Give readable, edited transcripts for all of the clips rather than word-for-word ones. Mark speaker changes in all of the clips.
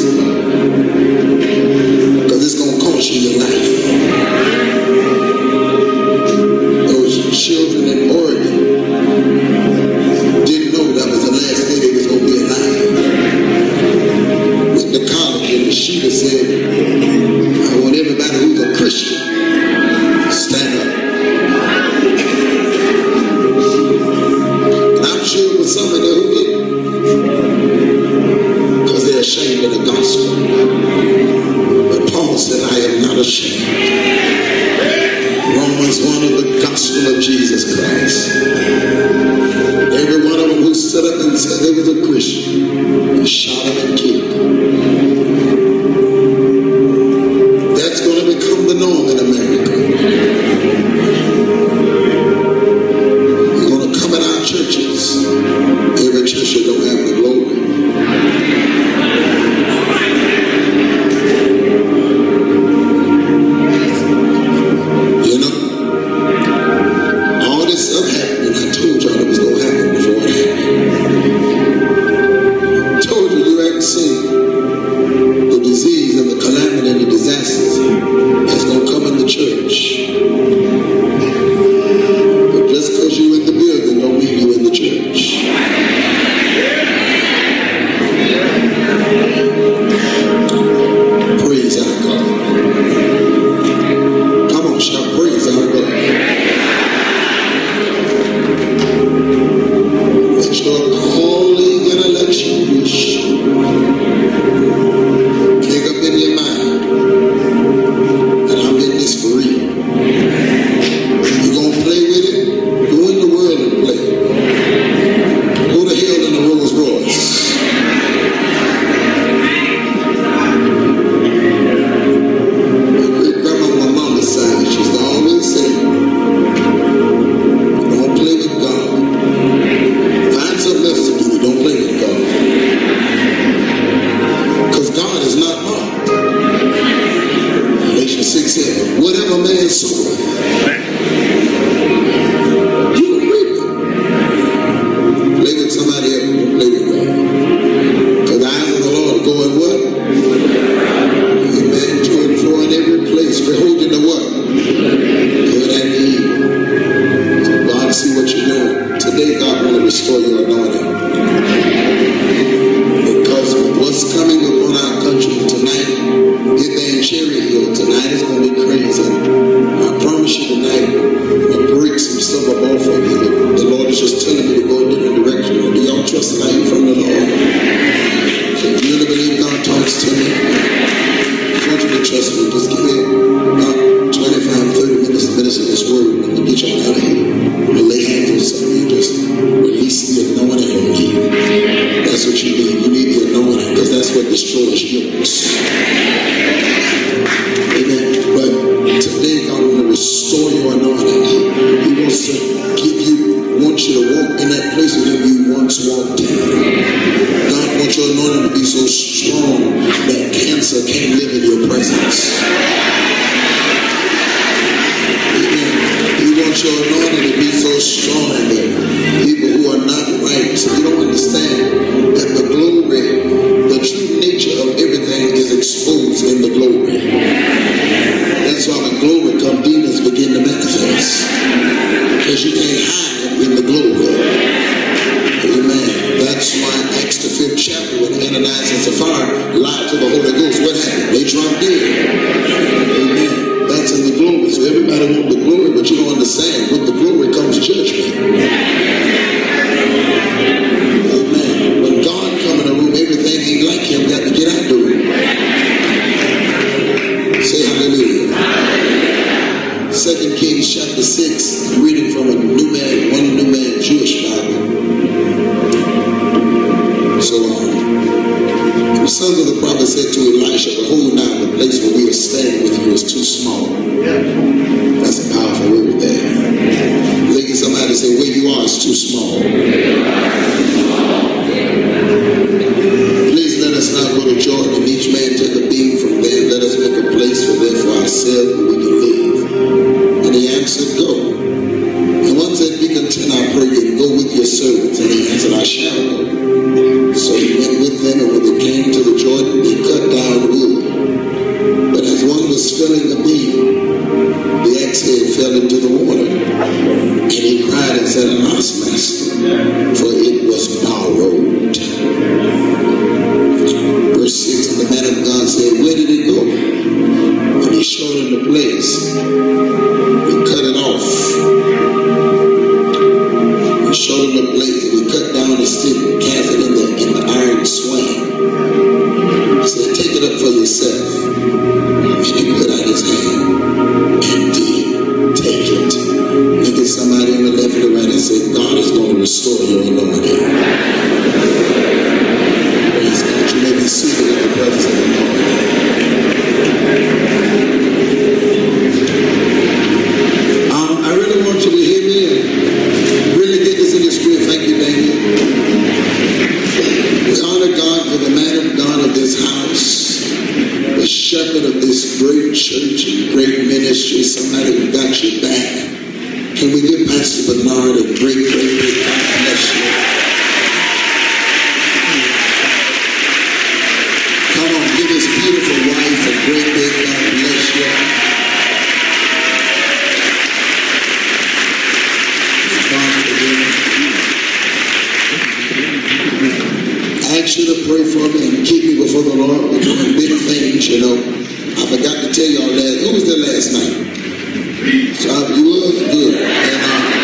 Speaker 1: because it's going to cost you your life. Those children in Oregon didn't know that was the last day they was going to be alive. Went to college and the shooter said, I want everybody who's a Christian stand up. And I'm sure it was some of them who didn't, because they're ashamed of the gospel. But Paul said, I am not ashamed. Romans 1 of the gospel of Jesus Christ. Every one of them who stood up and said they was a Christian, he shot them and killed them. That's going to become the norm in America. You're going to come in our churches. Every church that don't have the glory. You know, all this stuff happened, and I told y'all it was going to happen before it happened. I told you you hadn't seen the disease and the calamity and the disasters that's going to come in the church. But just because you're in the building don't mean you're in the church. Praise our God. Come on, shout praise our God. Let your calling and election be sure. Pick up in your mind that I'm in this for real. You're going to play with it? Go in the world and play. Go to hell in a Rolls Royce. My great grandma on my mama's side, she used to always say, don't play with God. Find something else to do, don't play with God. Because God is not mocked. Galatians 6:7. Whatever man soweth, you will reap it. Play with somebody else, don't play with God. Because the eyes of the Lord go in what? Amen. To and fro in every place, beholding the what? Good and evil. So God see what you're doing. Today God want to restore your anointing. Because what's coming upon our country tonight, get there in Cherry Hill, tonight is going to be crazy. I promise you tonight, I'll break some stuff up off of you. The Lord is just telling me to go in a different direction. Do y'all trust that I am from the Lord? So if you really believe God talks to me, I want you to trust me. Just give me about 25, 30 minutes to minister this word and to get y'all out of here. I'm going to lay hands on something and just release the anointing on you. That's what you need. You need the anointing because that's what destroys yokes. Amen. But today God wants to restore your anointing. He wants to wants you to walk in that place where you once walked in. God wants your anointing to be so strong that cancer can't live in your presence. Amen. He wants your anointing to be so strong that people who are not right, you don't understand that the glory, the true nature of everything is exposed in the glory. That's why when glory comes, demons begin to manifest. Because you can't hide in the glory. Amen. That's why Acts the 5th chapter, when Ananias and Sapphira lied to the Holy Ghost, what happened? They dropped dead. Amen. That's in the glory. So everybody wants the glory, but you don't understand. With the glory comes judgment. Amen. When God comes in the room, everything ain't like him got to get out the room. Say hallelujah. 2 Kings chapter 6, reading from one New Man Jewish Bible. So the sons of the prophet said to Elisha, behold now, the place where we are staying with you is too small. That's a powerful word there. Look at somebody say, where you are is too small. Please let us not go to Jordan and each man take a beam from there. Let us make a place for there for ourselves where we can live. And he answered, go. And one said, be content, I pray you, and go with your servants. And he answered, I shall go. So he went with them, and when they came to the Jordan, they cut somebody who got your back. Can we give Pastor Bernard a great big God bless you? Come on, give his beautiful wife a great big God bless you. I ask you to pray for me and keep me before the Lord. We're doing big things, you know. I forgot to tell y'all that. Who was there last night? So you was good. And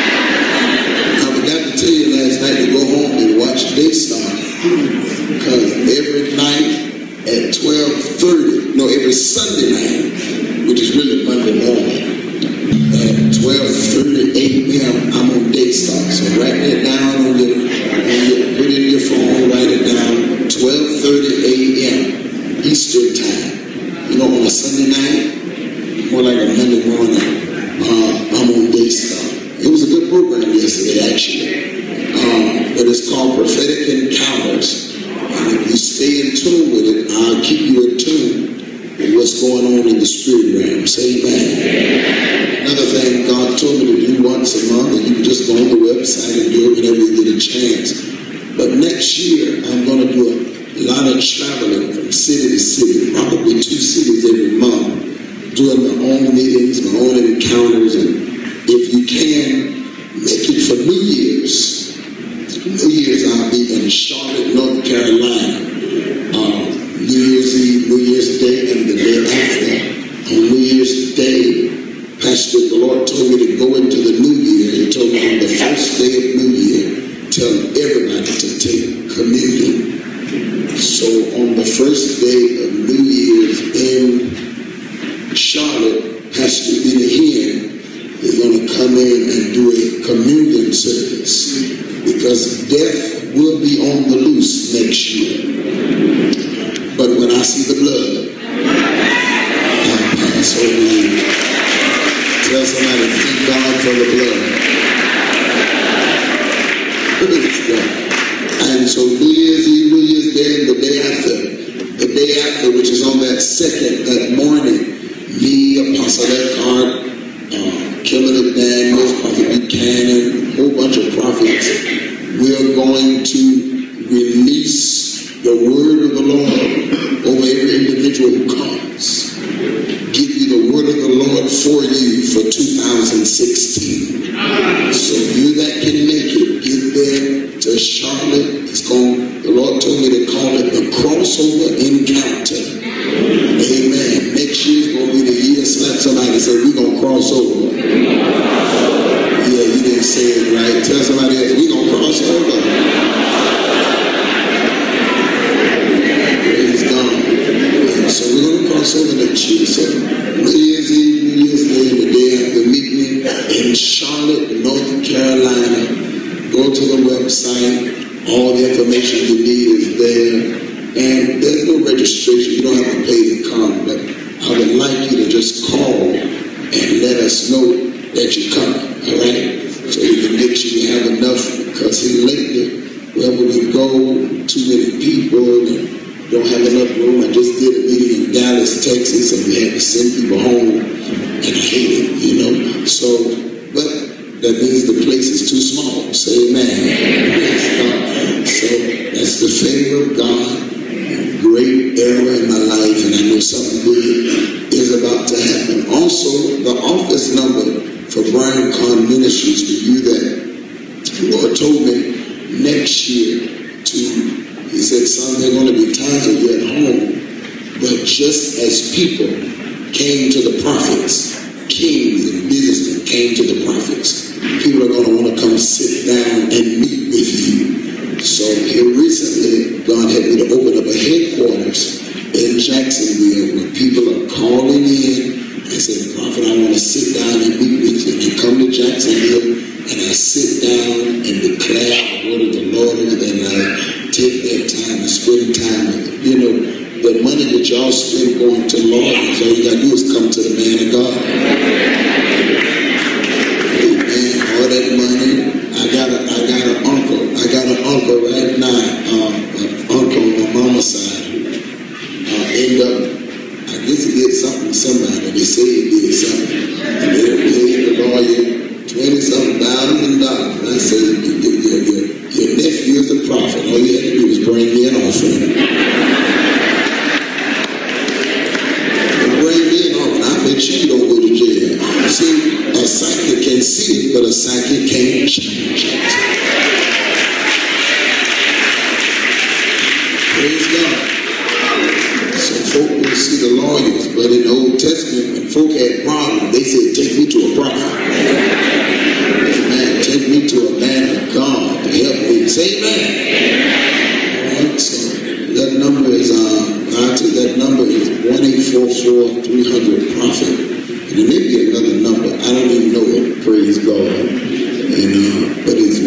Speaker 1: I forgot to tell you last night to go home and watch Daystar. Because every night at 12:30, no, every Sunday night, which is really Monday morning, at 12:30 a.m. I'm on Daystar. So write that down on your put it in your phone, write it down. 12:30 a.m. Eastern time. You know, on a Sunday night, more like a Monday morning, I'm on Daystar. It was a good program yesterday, actually. But it's called Prophetic Encounters. And if you stay in tune with it, I'll keep you in tune with what's going on in the spirit realm. Say amen. Another thing God told me to do once a month, and you can just go on the website and do it whenever you get a chance. But next year, I'm going to do a lot of traveling from city to city, probably 2 cities every month, doing my own meetings, my own encounters, and if you can, make it for New Year's. New Year's, I'll be in Charlotte, North Carolina. New Year's Eve, New Year's Day, and the day after. On New Year's Day, Pastor, the Lord told me to go into the new year. He told me on the first day of New Year, tell everybody to take communion. So on the first day of New Year's in Charlotte, Pastor Peter Hinn is going to come in and do a communion service because death will be on the loose next year. But when I see the blood, I'll pass over you. Tell somebody, thank God for the blood. Praise God. And so New Year's Eve, New Year's Day, and the day after, which is on that morning, me, Apostle Eckhart, Kimberly Daniels, Prophet Buchanan, a whole bunch of prophets, we are going to release the word of the Lord over every individual who comes. Give you the word of the Lord for you for 2016. So you that can make it, get there to Charlotte. The Lord told me to call it the crossover encounter. Amen. Next year's going to be the year. Slap somebody and say, we're going to cross over. Yeah, you didn't say it right. Tell somebody else, we're going to cross over. Praise God. So we're going to cross over next year. So New Year's Eve, New Year's Day, and the day after, meet me in Charlotte, North Carolina. Go to the website. All the information you need is there. And there's no registration. You don't have to pay to come. But I would like you to just call and let us know that you're coming. All right? So you can make sure you have enough. Because lately, wherever we go, too many people and don't have enough room. I just did a meeting in Dallas, Texas, and we had to send people home. And I hate it, you know. So, but that means the place is too small. Say amen. So that's the favor of God. Great era in my life, and I know something good is about to happen. Also, the office number for Brian Kahn Ministries, for you that the Lord told me next year he said, son, there are going to be times when you're at home, but just as people came to the prophets, kings and businessmen came to the prophets, people are going to want to come sit down and meet with you. So here recently, God had me to open up a headquarters in Jacksonville where people are calling in and saying, Prophet, I want to sit down and meet with you. And they come to Jacksonville and I sit down and declare the word of the Lord over their life, take their time and spend time with them. You know, the money that y'all spend going to lawyers, all you got to do is come to the man of God. Amen. All that money. I got an uncle right now, uncle on my mama's side, end up, I guess he did something to somebody, they say he did something, and lawyers, but in the Old Testament, when folk had problems, they said, take me to a prophet. Amen. Take me to a man of God to help me. Say amen. All right, so that number is, that number is 1-844-300-PROPHET. And there may be another number. I don't even know it. Praise God. And, but it's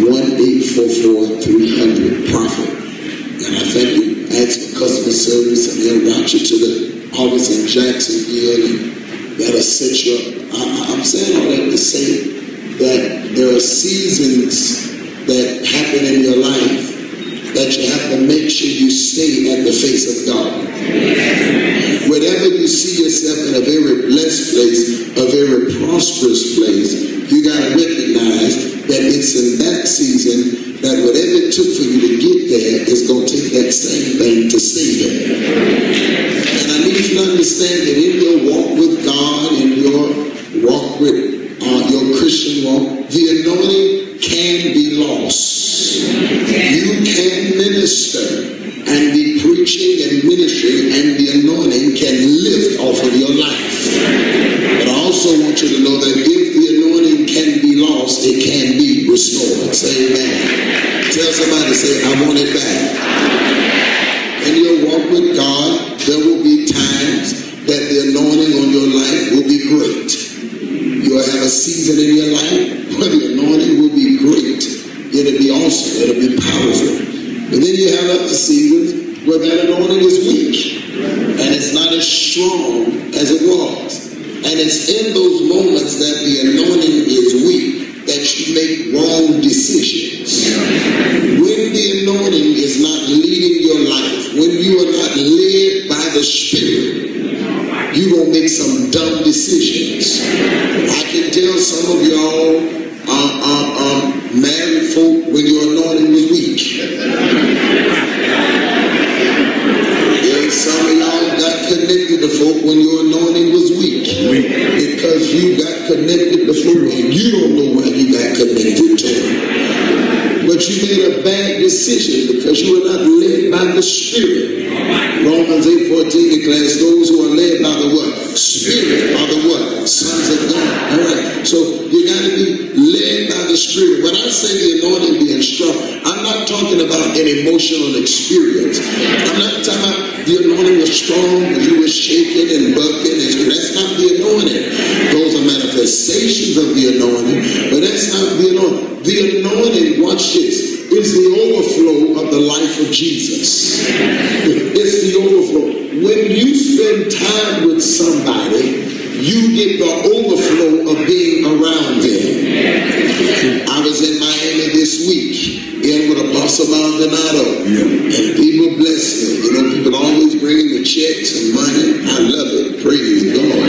Speaker 1: 1-844-300-PROPHET. And I think you ask for customer service and they'll route you to the office in Jacksonville and that'll set you up. I'm saying all that to say that there are seasons that happen in your life that you have to make sure you stay at the face of God. Whenever you see yourself in a very blessed place, a very prosperous place, you got to recognize that it's in that season that whatever it took for you to get there is going to take that same thing to stay there. And I need you to understand that in your walk with God, in your walk with your Christian walk, the anointing can be lost. You can minister and be preaching and ministering, and the anointing can lift off of your life. But I also want you to know that if the anointing can be lost, it can be restored. Say amen. Tell somebody, say, I want it back. In your walk with God, there will be times that the anointing on your life will be great. You'll have a season in your life where the anointing will be great. It'll be awesome. It'll be powerful. But then you have other seasons where that anointing is weak. And it's not as strong as it was. And it's in those moments that the anointing is weak that you make wrong decisions. When the anointing is not leading your life, when you are not led by the Spirit, you're going to make some dumb decisions. I can tell some of y'all married folk when your anointing was weak. Yeah, some of y'all got connected to folk when your anointing was weak. Because you got connected to folk and you don't know why you got connected to them. But you made a bad decision because you were not led by the Spirit. Romans 8:14 declares those who are led by the what? Spirit are the what? Sons of God. All right. So you got to be led by the Spirit. When I say the anointing being strong, I'm not talking about an emotional experience. I'm not talking about the anointing was strong when you were shaking and bucking. That's not the anointing. Those are manifestations of the anointing, but that's not the anointing. The anointing, watch this, is the overflow of the life of Jesus. It's the overflow. When you spend time with somebody, you get the overflow of being around them. I was in Miami this week, in with Apostle Maldonado, and people bless me. You know, people always bringing the checks and money. I love it. Praise God.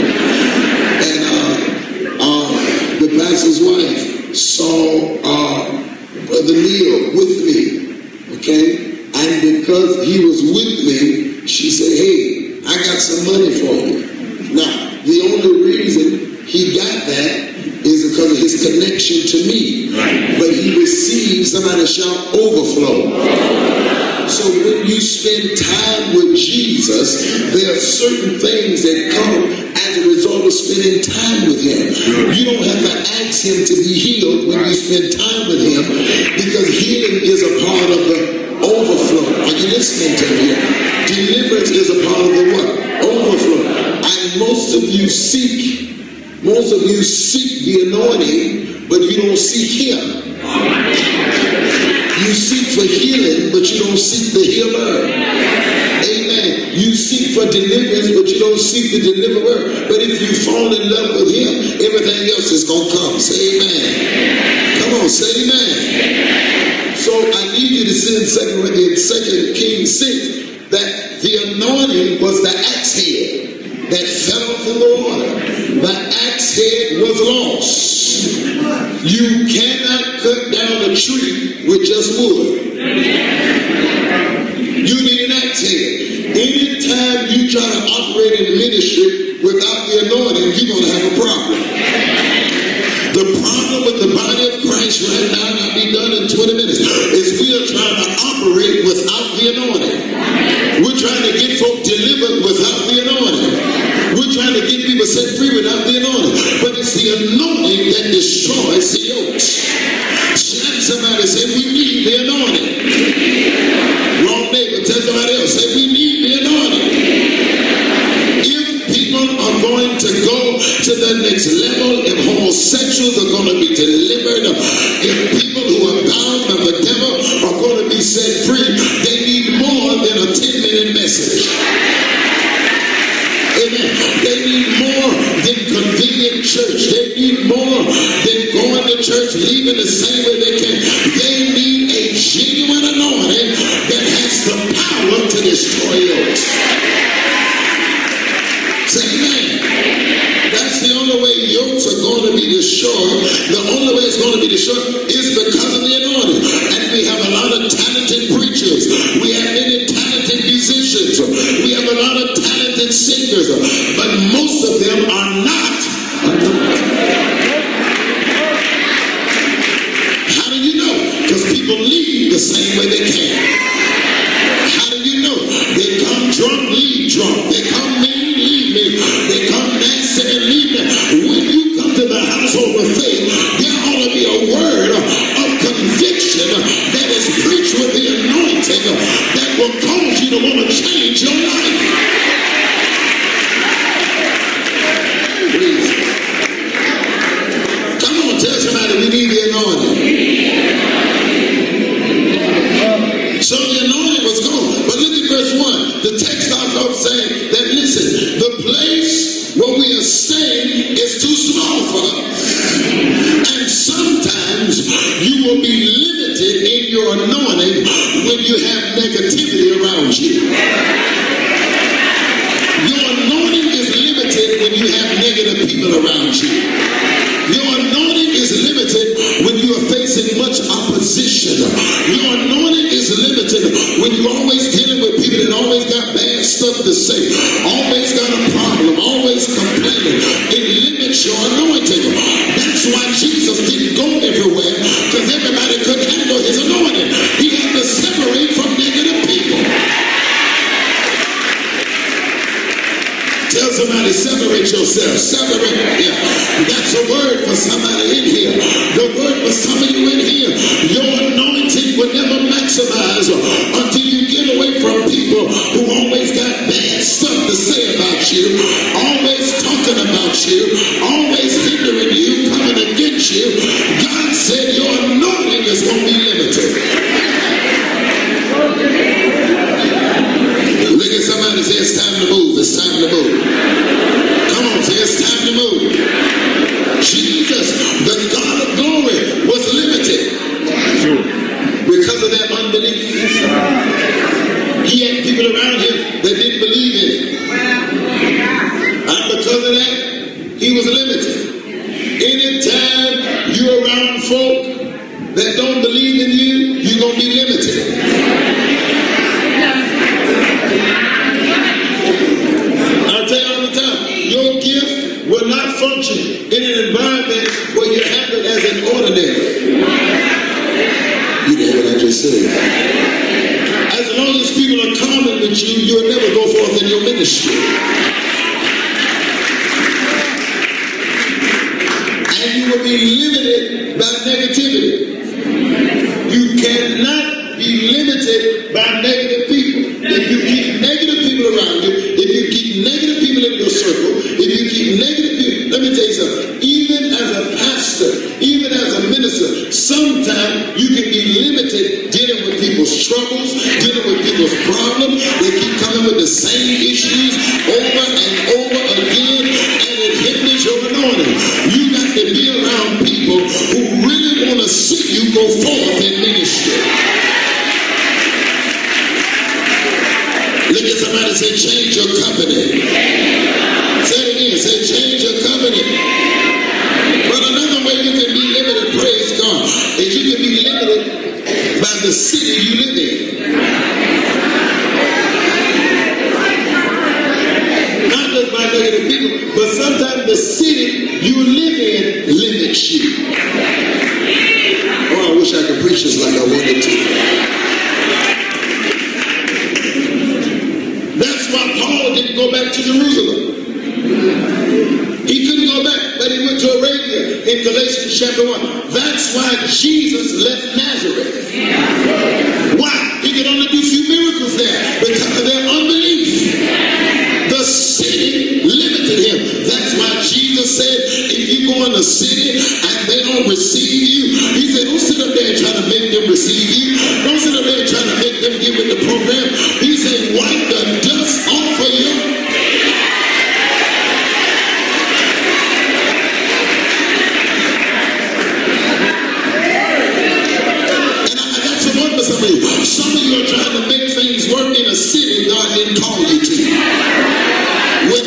Speaker 1: And the pastor's wife saw Brother Neil with me, okay? And because he was with me, she said, hey, I got some money for you. Now, the only reason he got that is because of his connection to me. Right. But he received, somebody shout, overflow. So when you spend time with Jesus, there are certain things that come as a result of spending time with him. You don't have to ask him to be healed when you spend time with him, because healing is a part of the overflow. Are you listening to me? Deliverance is a part of the what? Overflow. And most of you seek the anointing, but you don't seek him. You seek for healing, but you don't seek the healer. Amen. You seek for deliverance, but you don't seek the deliverer. But if you fall in love with him, everything else is going to come. Say amen. Come on, say amen. So I need you to see in 2 Kings 6 that the anointing was the axe head that fell from the water. The axe head was lost. You cannot cut down a tree with just wood. You need an axe head. Anytime you try to operate in ministry without the anointing, you're going to have a problem. The problem with the body of Christ right now, and I'll be done in 20 minutes, is we are trying to operate without the anointing. We're trying to get folk delivered without the anointing. be in church. They need more than going to church, leaving the same way they can. They need a genuine anointing that has the power to destroy yokes. Say amen. That's the only way yokes are going to be destroyed. The only way it's going to be destroyed is because of the anointing. And we have a lot of talented preachers. We have many talented musicians. We have a lot of talented singers. But most of them are not anointed. How do you know? Because people leave the same way they came. How do you know? They come drunk, leave drunk. They come mean, leave mean. They come nasty and leave them. When you come to the household of faith, there ought to be a word of conviction that is preached with the anointing that will cause you to want to change your life. Please. Come on, tell somebody we need the anointing. So the anointing was gone. But look at verse 1. The text starts off saying that, listen, the place where we are staying is too small for us. And sometimes you will be limited in your anointing when you have negativity around you. Your anointing is limited when you have negative people around you. Your anointing is limited when you are facing much opposition. Your anointing is limited when you're always dealing with people that always got bad stuff to say, always got a problem, always complaining. It limits your anointing. That's why Jesus didn't go everywhere, because everybody couldn't handle his anointing. He had to separate from negative people. Tell somebody, separate yourself. Separate. Yeah. That's a word for somebody in here. The word for some of you in here. Your anointing will never maximize until you get away from people who always got bad stuff to say about you, always talking about you, always hindering you, coming against you. God said your anointing is going to be limited. Look at somebody say it's time to move. It's time to move. Come on, say it's time to move. Jesus, the God of glory, was limited because of that unbelief. He had people around him that didn't believe in him. And because of that, he was limited. Anytime you're around folk that don't believe in you, you're going to be limited. I tell you all the time, your gift will not function in an environment where you handle it as an ordinary. You know what I just said? As long as people are common with you, you'll never go forth in your ministry. And you will be limited by negativity. You cannot be limited by negative people. If you keep negative people around you, if you keep negative people in your circle, if you keep negative people, let me tell you something. Even as a pastor, even as a minister, sometimes you can be limited dealing with people's struggles, dealing with people's problems. They keep coming with the same issues over and over again, and it hinders your anointing. You got to be around people who really want to see you go forth in ministry. Look at somebody and say, change your company. Say it again, say, change your company. But another way you can be limited, praise God, is you can be limited by the city you live in. Not just by negative people, but sometimes the city you live in limits you. Oh, I wish I could preach this like I wanted to. That's why Paul didn't go back to Jerusalem. He couldn't go back, but he went to Arabia in Galatians chapter 1. That's why Jesus left Nazareth. Why? He could only do a few miracles there because of their unbelief. The city limited him. That's why Jesus said, if you go in the city and they don't receive you, he said, don't sit up there and try to make them receive you. Don't sit up there and try to make them get with the program. He said, wipe the dust off of you.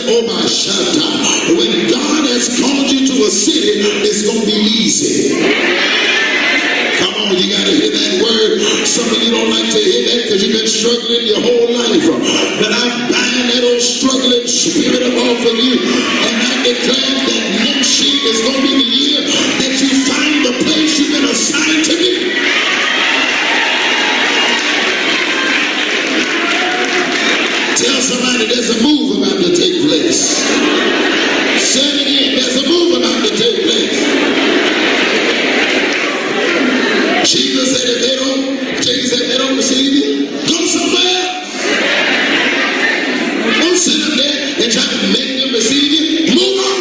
Speaker 1: oh my Shatta, when God has called you to a city, it's going to be easy. Come on, you got to hear that word. Some of you don't like to hear that because you've been struggling your whole life. But I bind that old struggling spirit up off of you, and I declare that next year is going to be the year that you find the place you've been assigned to be. Tell somebody there's a move about to take place. Say it again, there's a move about to take place. Jesus said if they don't receive you, go somewhere else. Don't sit up there and try to make them receive you. Move on.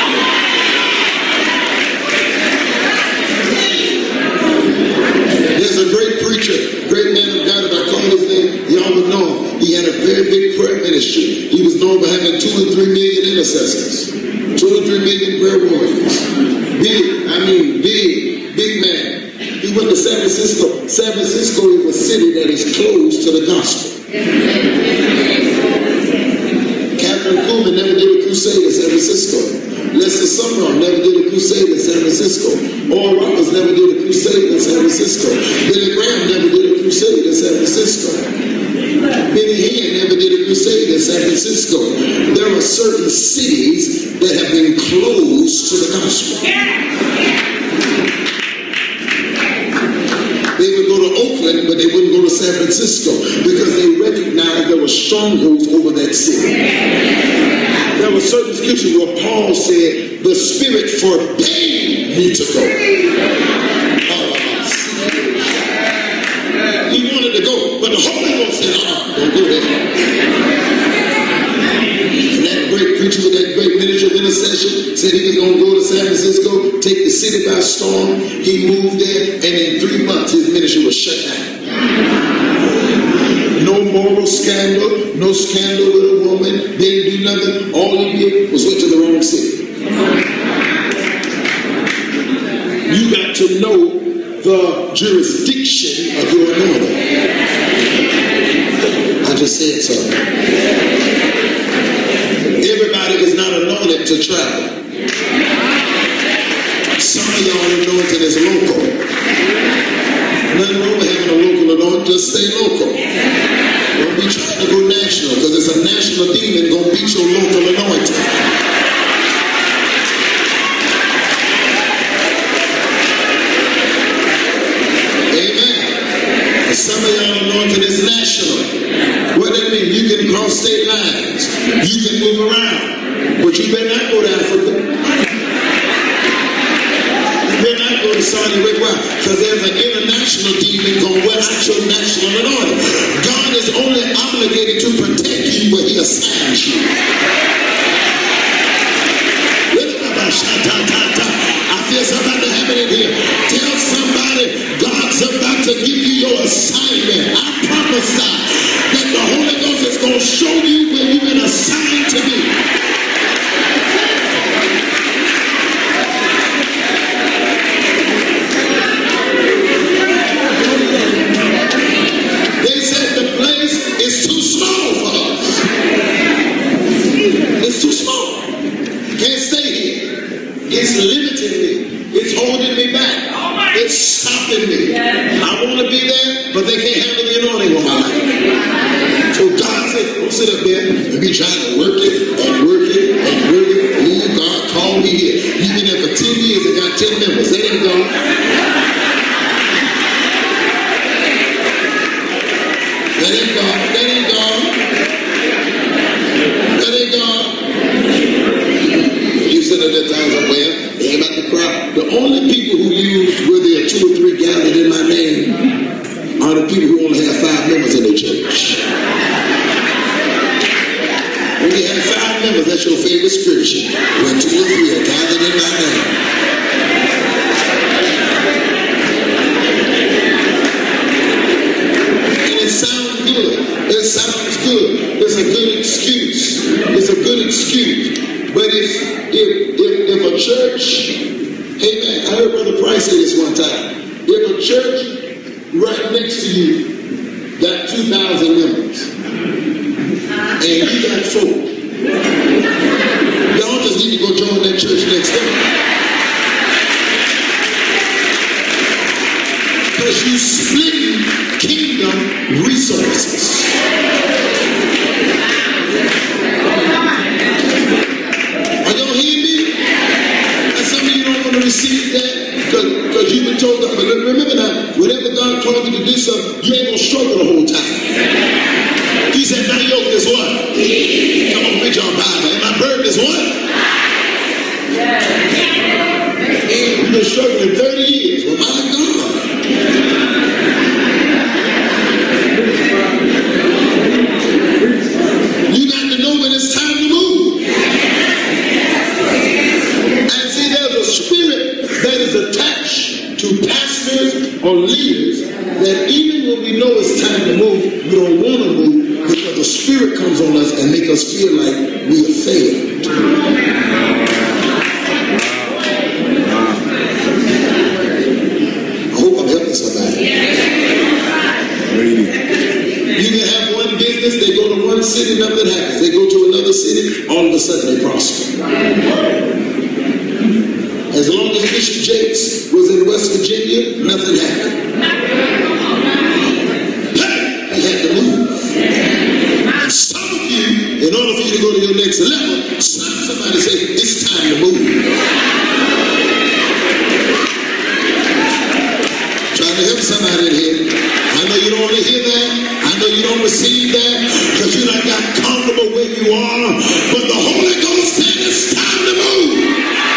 Speaker 1: There's a great preacher, great man of God, if I call his name, y'all would know him. He had a very big prayer ministry. He was known for having 2 and 3 million intercessors, 2 and 3 million prayer warriors. Big man. He went to San Francisco. San Francisco is a city that is closed to the gospel. Catherine Kuhlman never did a crusade in San Francisco. Lester Sumrall never did a crusade in San Francisco. Oral Roberts never did a crusade in San Francisco. Billy Graham never did a crusade in San Francisco. Benny Hinn never did a crusade in San Francisco. There are certain cities that have been closed to the gospel. They would go to Oakland, but they wouldn't go to San Francisco because they recognized there were strongholds over that city. There were certain scriptures where Paul said, the Spirit forbade me to go. He wanted to go, but the Holy Ghost said, don't go there. And that great preacher with that great ministry of intercession said he was going to go to San Francisco, take the city by storm. He moved there, and in 3 months his ministry was shut down. No moral scandal, no scandal with a woman, didn't do nothing. All he did was went to the wrong city. You got to know the jurisdiction of your anointing. I just said something. Everybody is not anointed to travel. Some of y'all anointed is local. Nothing wrong with having a local anointing, just stay local. Don't be trying to go national, because it's a national demon gonna beat your local anointing. Some of y'all anointed is national. What that mean? You can cross state lines. You can move around. But you better not go to Africa. You better not go to Saudi Arabia. Why? Because there's an international demon going to wear out your national anointing. God is only obligated to protect you where he assigns you. I feel somebody happening here. Tell somebody God's about to give you your assignment. I prophesy that the Holy Ghost is going to show you where you've been assigned to be. They said the place is too small for us. It's too small. Can't stay here. It's limiting me. It's holding me back. It's stopping me. I want to be there, but they can't handle the anointing on my life. So God said, don't sit up there and be trying to work it and work it and work it. Oh, God called me here. You've been there for 10 years and got 10 members. That ain't God. That ain't God. That ain't God. That ain't God. You said at that time, well, they ain't about the crowd. The only people who use where there are 2 or 3 gathered in my name are the people who only have 5 members in their church. When you have 5 members, that's your favorite scripture. When 2 or 3 are gathered in my name. And it sounds good. It sounds good. It's a good excuse. It's a good excuse. But if a church, amen, I heard Brother Price say this one time. If a church right next to you got 2,000 members and you got 4, Come on, read your Bible. And my burden is what? You've been struggling 30 years. Well, my God. You got to know when it's time to move. And see, there's a spirit that is attached to pastors or leaders that even when we know it's time to move, we don't want to move because the spirit comes on us and make us feel like we have failed. I hope I'm helping somebody. You can have one business, they go to one city, nothing happens. They go to another city, all of a sudden they prosper. As long as Bishop Jakes was in West Virginia, nothing happened. He had to move. And some of you, in order for you to go to your next level, somebody say, it's time to move. Trying to help somebody in here. I know you don't want to hear that. I know you don't receive that because you don't got comfortable where you are. But the Holy Ghost said it's time to move.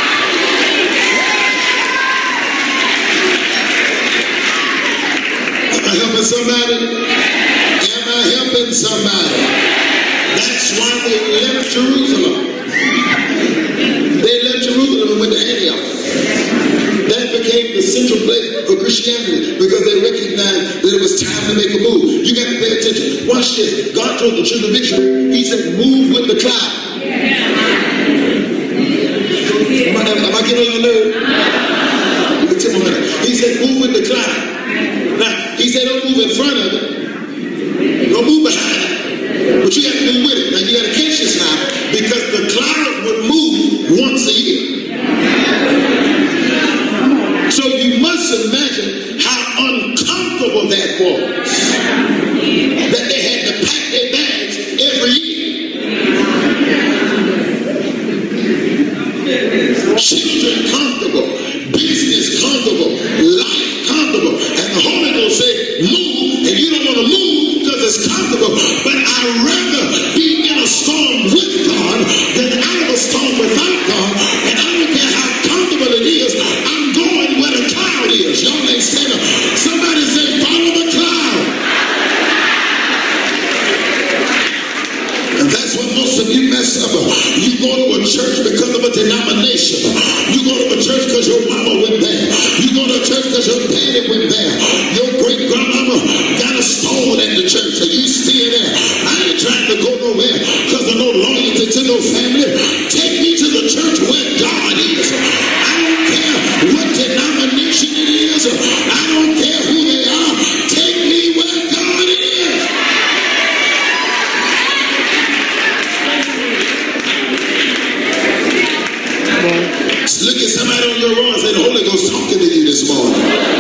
Speaker 1: Am I helping somebody? Am I helping somebody? That's why they left Jerusalem. They left Jerusalem and went to Antioch. That became the central place for Christianity because they recognized that it was time to make a move. You got to pay attention. Watch this. God told the children of Israel, he said, move with the cloud. Am I getting on your nerve? He said, move with the cloud. Now, he said, don't move in front of it. Don't move behind it. But you got to move with it. Now, you got to catch this now because the cloud would move once a year. So you must imagine how uncomfortable that was. That they had to pack their bags every year. Children comfortable, business comfortable, life comfortable. And the Holy Ghost said, move, and you don't want to move because it's comfortable. But I'd rather be in a storm with God than out of a storm without God. And I don't care how comfortable it is, I'm going where the cloud is. Y'all ain't saying it. Somebody say, follow the cloud. And that's what most of you mess up. You go to a church because of a denomination. You go to a church because your mama went there. You go to a church because your daddy went there. Your great grandmama got a stone at the church and you still there. I ain't trying to go nowhere because of no loyalty to no family. Take me to the church where God is. I don't care what denomination it is. I don't care who they are. Take me where God is. Look at somebody on your row and say, the Holy Ghost talking to you this morning.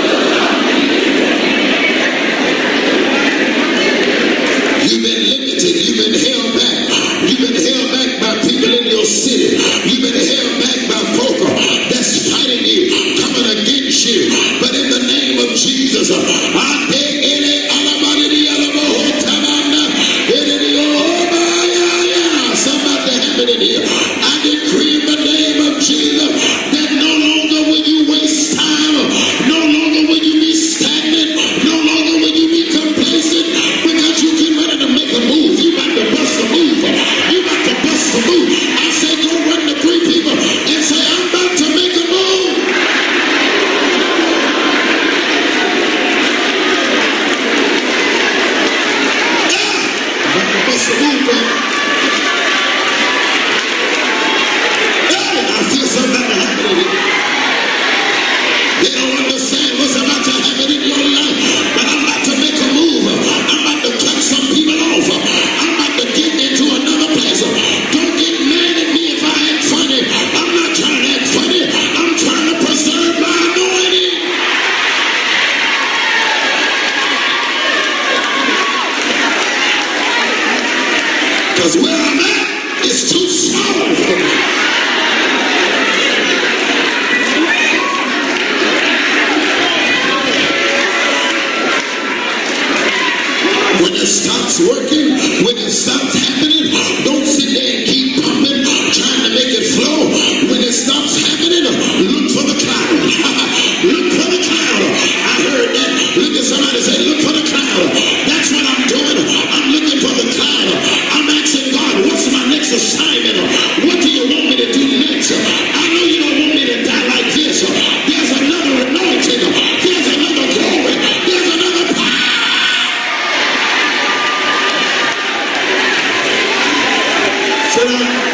Speaker 1: You've been limited. You've been held back. You've been held back by people in your city. You've been held back by folk that's fighting you, coming against you. But in the name of Jesus, I beg any somebody to happen in here. I decree in the name of Jesus that no longer will you waste time, no longer will you be stagnant, no longer will you be complacent, because you get ready to make a move. You about to bust a move. You about to bust a move. I say go run to 3 people and say, I'm about to make a move. I'm about to bust a move, man. I feel something about to happen in it. They don't understand what's about to happen in your life, but I'm about to make a move. I'm about to cut some people off. I'm about to get into another place. Don't get mad at me if I act funny. I'm not trying to act funny. I'm trying to preserve my anointing. Because where I'm at is too small for me. When it stops working, when it stops happening, it out.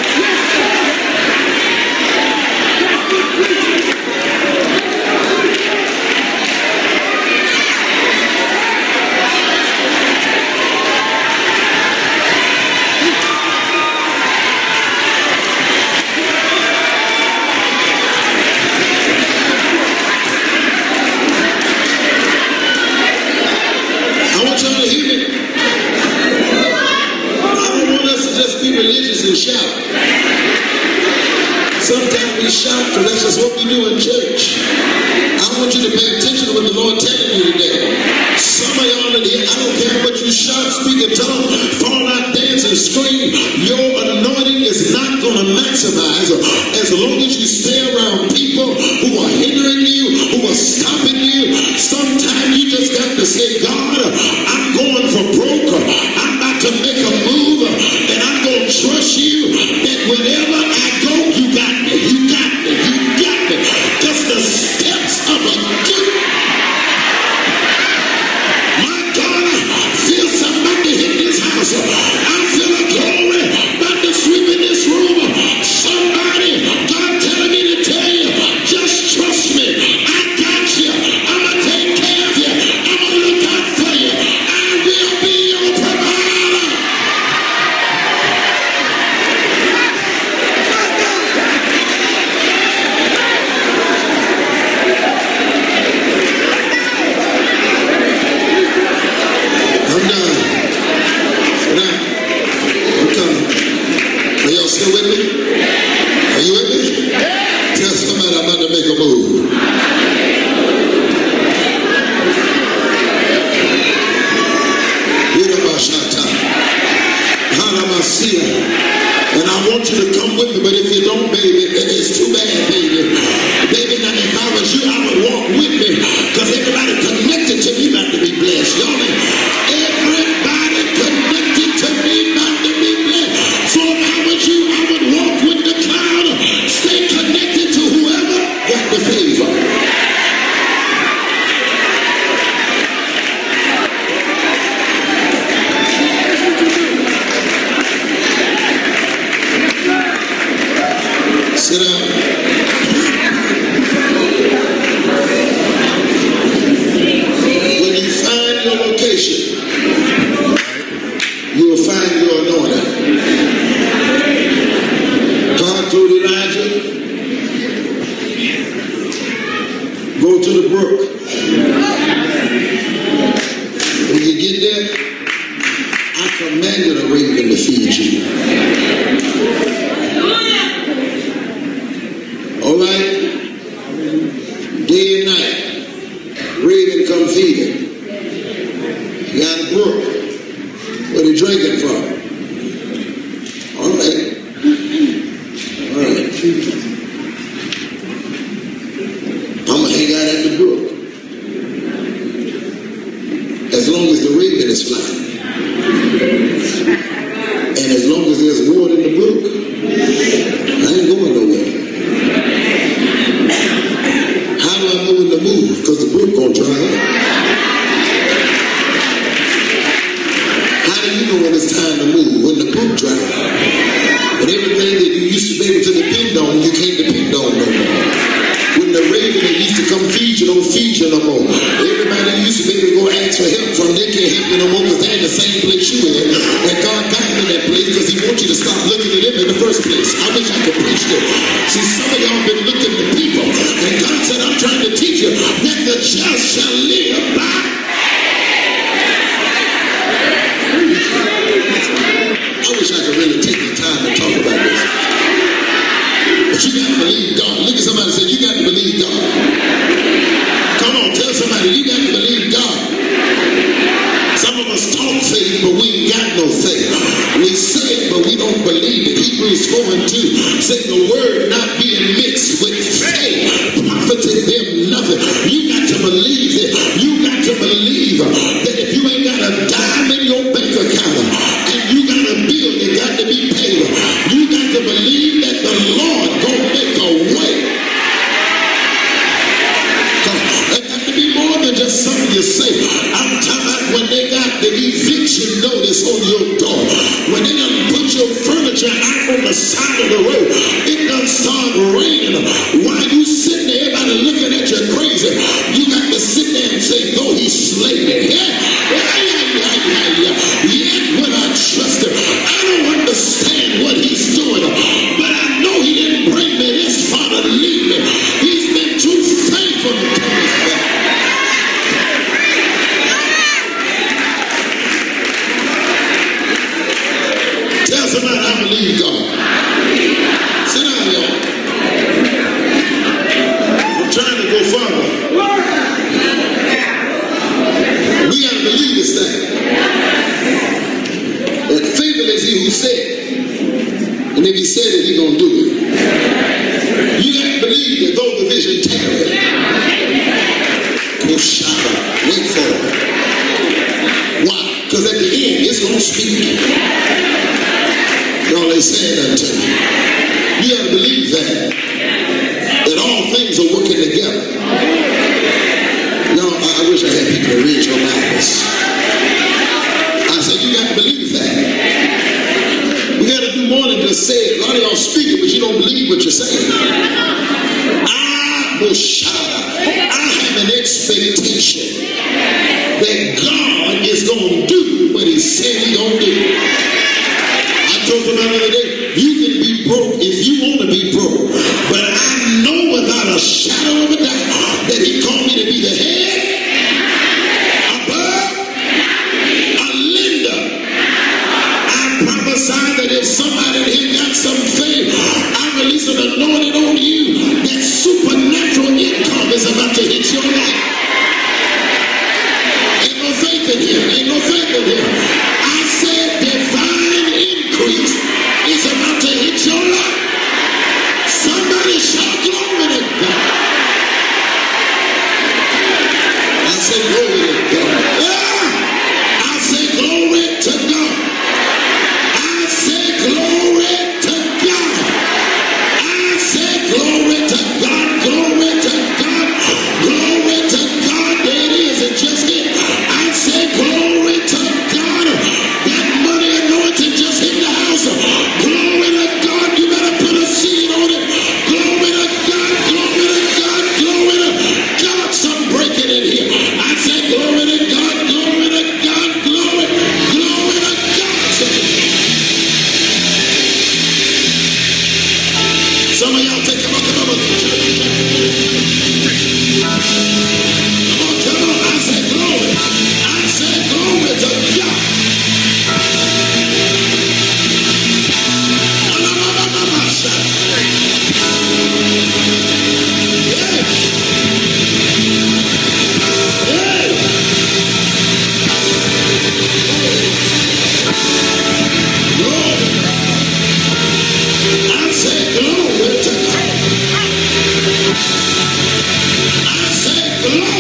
Speaker 1: I want y'all to hear me. I don't want us to just be religious and shout. Sometimes we shout because that's just what we do in church. I want you to pay attention to what the Lord telling you today. Some of y'all in here, I don't care what you shout, speak in tongues, fall out, dance, and scream. Your anointing is not going to maximize as long as you stay around people who are hindering you, who are stopping you. Sometimes you just got to say, God, I'm going for broke. I'm about to make a move, and I'm going to trust you that whenever I go, you got me. You got me. You got me. Just the steps of a good. My God, I feel somebody hit this house. I feel a glory about to sweep in this room. Somebody, God telling me to tell you, just trust me. I got you. I'm going to take care of you. I'm going to look out for you. I will be your provider. I'm done. Now, I'm coming. Are y'all still with me? Are you with me? Tell somebody I'm about to make a move. And I want you to come with me, but if you don't, baby, it's too bad, baby. Baby, now if I was you, I would walk with me, because everybody connected to me about to be blessed. Y'all, everybody connected to me about to be blessed. So if I was you, I would walk with the cloud, stay connected to whoever got the favor. Sit down. When you find your location, you will find your anointing. God told Elijah, go to the brook. When you get there, I commanded a raven to feed you. All right? Day and night, raven come feed him. You got a brook. Where they drinking from? All right. All right. I'm going to hang out at the brook. As long as the raven is flying. And as long as there's water in the brook, I ain't going nowhere. How do I know when to move? Because the brook gonna dry up. How do you know when it's time to move? When the brook dry up. When everything that you used to be able to depend on, you can't depend on no more. When the raven that used to come feed you don't feed you no more. Everybody that used to be able to go ask for help from, they can't help you no more because they're in the same place you in. And God got them in that place because he wants you to stop looking at them in the first place. I wish I could preach this. See, some of y'all been looking at people, and God said, I'm trying to teach you that the just shall live by. I wish I could really take the time to talk about this. But you got to believe God. Look at somebody and say, you got to believe God. Come on, tell somebody, you got to believe God. Some of us talk faith, but we ain't got no faith. We say it, but we don't believe it. Hebrews 4:2 say the word not being mixed with faith profited them nothing. You got to believe it. You got to believe that if you ain't got a dime in your bank account and you got a bill that got to be paid, you got to believe that the Lord gonna make a way. It got to be more than just something you say. I'm talking about when they got the eviction notice on your door, when they done put your furniture out on the side of the road. It done start raining. While you sitting there, everybody looking at you crazy, you got to sit there and say, though he slay me, yet will I trust him. I don't understand what he's doing, but I know he didn't bring me this far to leave me. He's been too faithful to come us back. Tell somebody, I believe God. Sit down, y'all. I'm trying to go further. We got to believe this thing. That faithful is he who said, and if he said it, he's going to do it. You got to believe that though the vision tarry, go shout, wait for it. Why? Because at the end, it's going to speak. Y'all ain't saying that to me. You got to believe that all things are working together. Now, I wish I had people to read your Bibles. I said, you got to believe that. We got to do more than just say it. A lot of y'all speak it, but you don't believe what you're saying. I have an expectation that God is going to do what he said he's going to do. I told somebody the other day, you can be broke if you want to be broke, but I know without a shadow of a doubt that he called me to be the head, above, a lender. I prophesy that if somebody here got some faith, I release an anointing on you that supernatural income is about to hit your life. Ain't no faith in here. Ain't no faith in here. I said divine increase is about to hit your life. Somebody shout glory to God. I say glory to God. Yeah. I say glory to God. I say glory to God. I say glory to God. Glory to God. Glory to God. There it is. It just hit. I say glory to God. That money anointing just hit the house. Glory to God. You better put a seed on it. Glory to God. Glory to God. Glory to God. Some breaking in here. I say glory to God. Glory to God. Glory. Glory to God. Some of y'all take a look at them. Come on. I say glory. I say glory to God. I say glory to God. I say glory.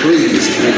Speaker 1: Praise God.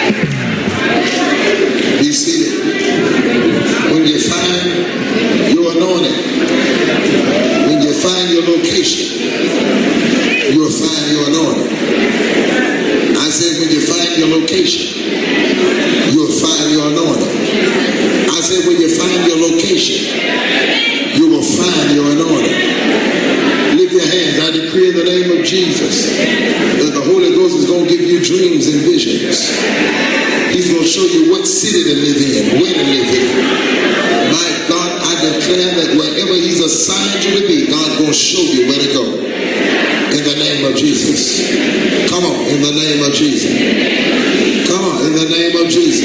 Speaker 1: Be seated. When you find your anointing, when you find your location, you'll find your anointing. I said when you find your location, you'll find your anointing. I said when you find your location, you will find your anointing. Lift your hands. I decree in the name of Jesus that the Holy Ghost is going to give you dreams and visions. He's going to show you what city to live in, where to live in. My God, I declare that wherever He's assigned you to be, God's going to show you where to go. In the name of Jesus. Come on, in the name of Jesus. Come on, in the name of Jesus.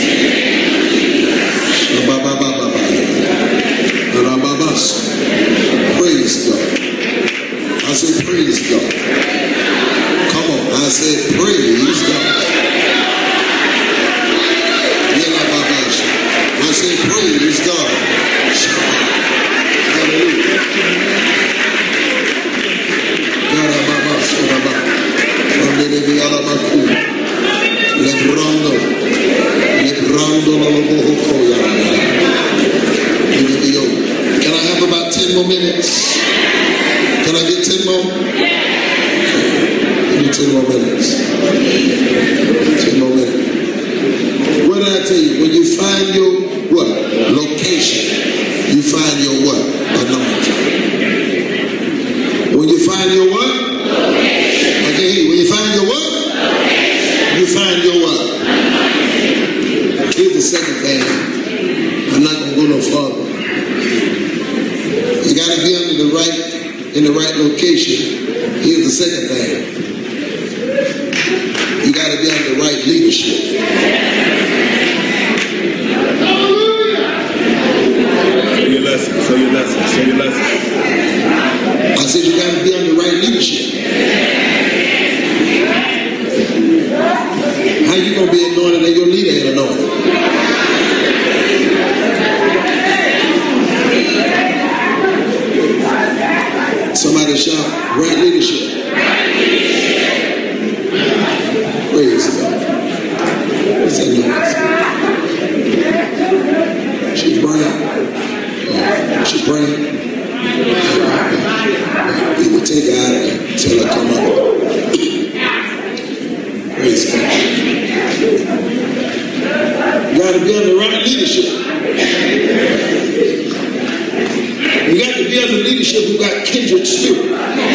Speaker 1: Praise God. I said, praise God. Come on, I said, praise God. I said, praise God. Hallelujah. Can I have about 10 more minutes? Can I get 10 more? Give me 10 more minutes. 10 more minutes. What did I tell you? When you find your what? Location, you find your what? Anointing. When you find your what? Okay, when you find your what? You find your what? Here's the second thing. I'm not going to go no farther. You got to be in the right location. Here's the second thing. You got to be under the right leadership. Show your lesson. I said you got to be under the right leadership. How you going to be anointed and your leader ain't anointed? Somebody shout, right leadership. Praise God. What's that noise? She's praying. She's praying. People take her out and tell her come up. Praise God. You got to be under the right leadership. You got to be under leadership who got kindred spirit.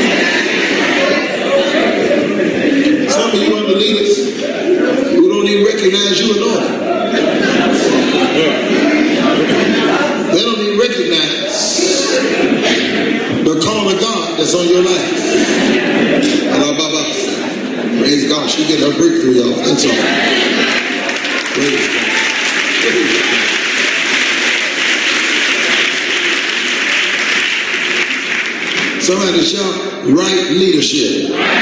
Speaker 1: Some of you under leaders who don't even recognize you anointed. They don't even recognize the call of God that's on your life. Praise God. She get her breakthrough, y'all. That's all. Praise God. Somebody shout, right leadership.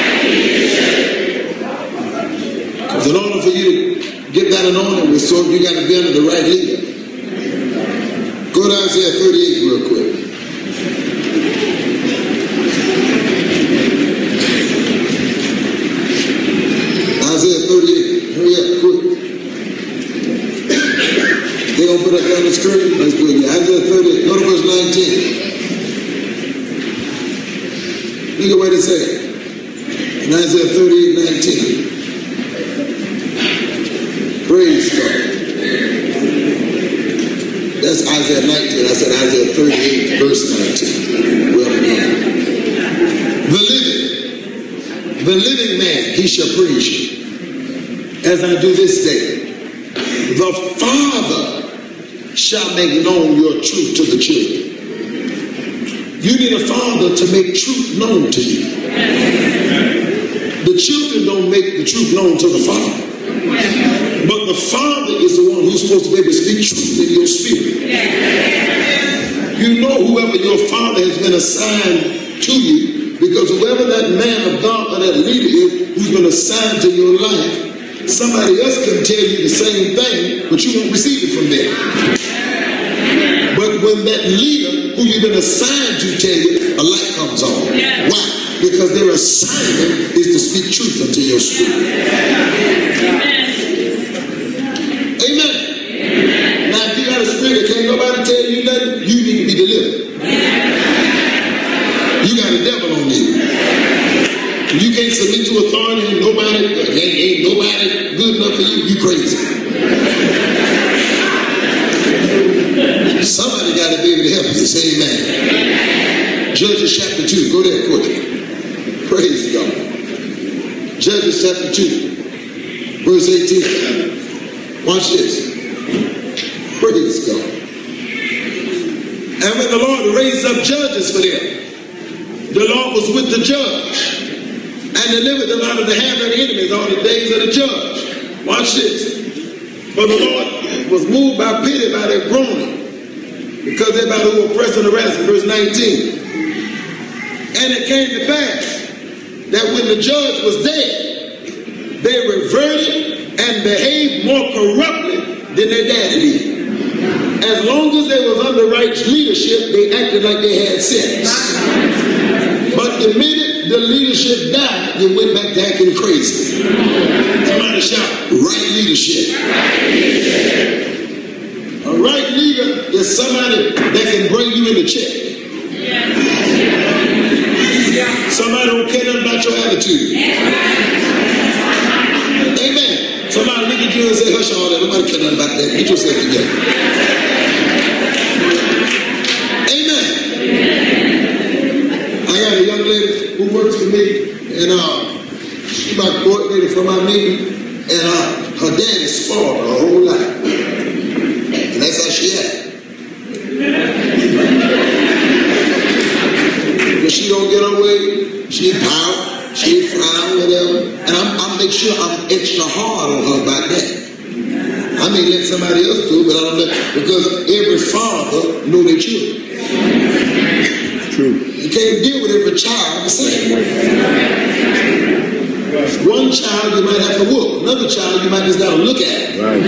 Speaker 1: Because in order for you to get that anointing restored, you got to be under the right leader. Go to Isaiah 38 real quick. Isaiah 38. Hurry up, quick. They gonna put up on the screen? Let's do it. Isaiah 38. Go to verse 19. Look at what it says. In Isaiah 38:19. Praise God. That's Isaiah 19. I said Isaiah 38, verse 19. Well done. The living man, he shall praise you. As I do this day, the Father shall make known your truth to the children. You need a father to make truth known to you. The children don't make the truth known to the father. But the father is the one who's supposed to be able to speak truth in your spirit. You know whoever your father has been assigned to you, because whoever that man of God or that leader is who's been assigned to your life, somebody else can tell you the same thing, but you won't receive it from them. But when that leader who you've been assigned to tell you, a light comes on. Yeah. Why? Because their assignment is to speak truth unto your spirit. good enough for you, you crazy. Somebody got to be able to help you. Say amen. Judges chapter 2. Go there quickly. Praise God. Judges chapter 2. Verse 18. Watch this. Praise God. And when the Lord raised up judges for them, the Lord was with the judge and delivered them out of the hand of the enemies all the days of the judge. Watch this. For the Lord was moved by pity by their groaning, because everybody who oppressed and harassed. Verse 19. And it came to pass that when the judge was dead, they reverted and behaved more corruptly than their daddy did. As long as they was under right leadership, they acted like they had sense. But the minute the leadership died, they went back to acting crazy. Somebody shout, right leadership. A right leader is somebody that can bring you in the check. Somebody don't care nothing about your attitude. Amen. Somebody look at you and say, hush all that. Nobody care nothing about that. Get yourself together. Amen. I got a young lady who works for me, and she's my coordinator for my meeting, and her daddy spoiled her whole life. And that's how she acts. When she don't get her way, she pout, she frown, whatever. And I make sure I'm extra hard on her about that. I may let somebody else do it, but I don't let, because every father knows their children. True. You can't deal with every child the same way. One child you might have to whoop, another child you might just gotta look at. Right.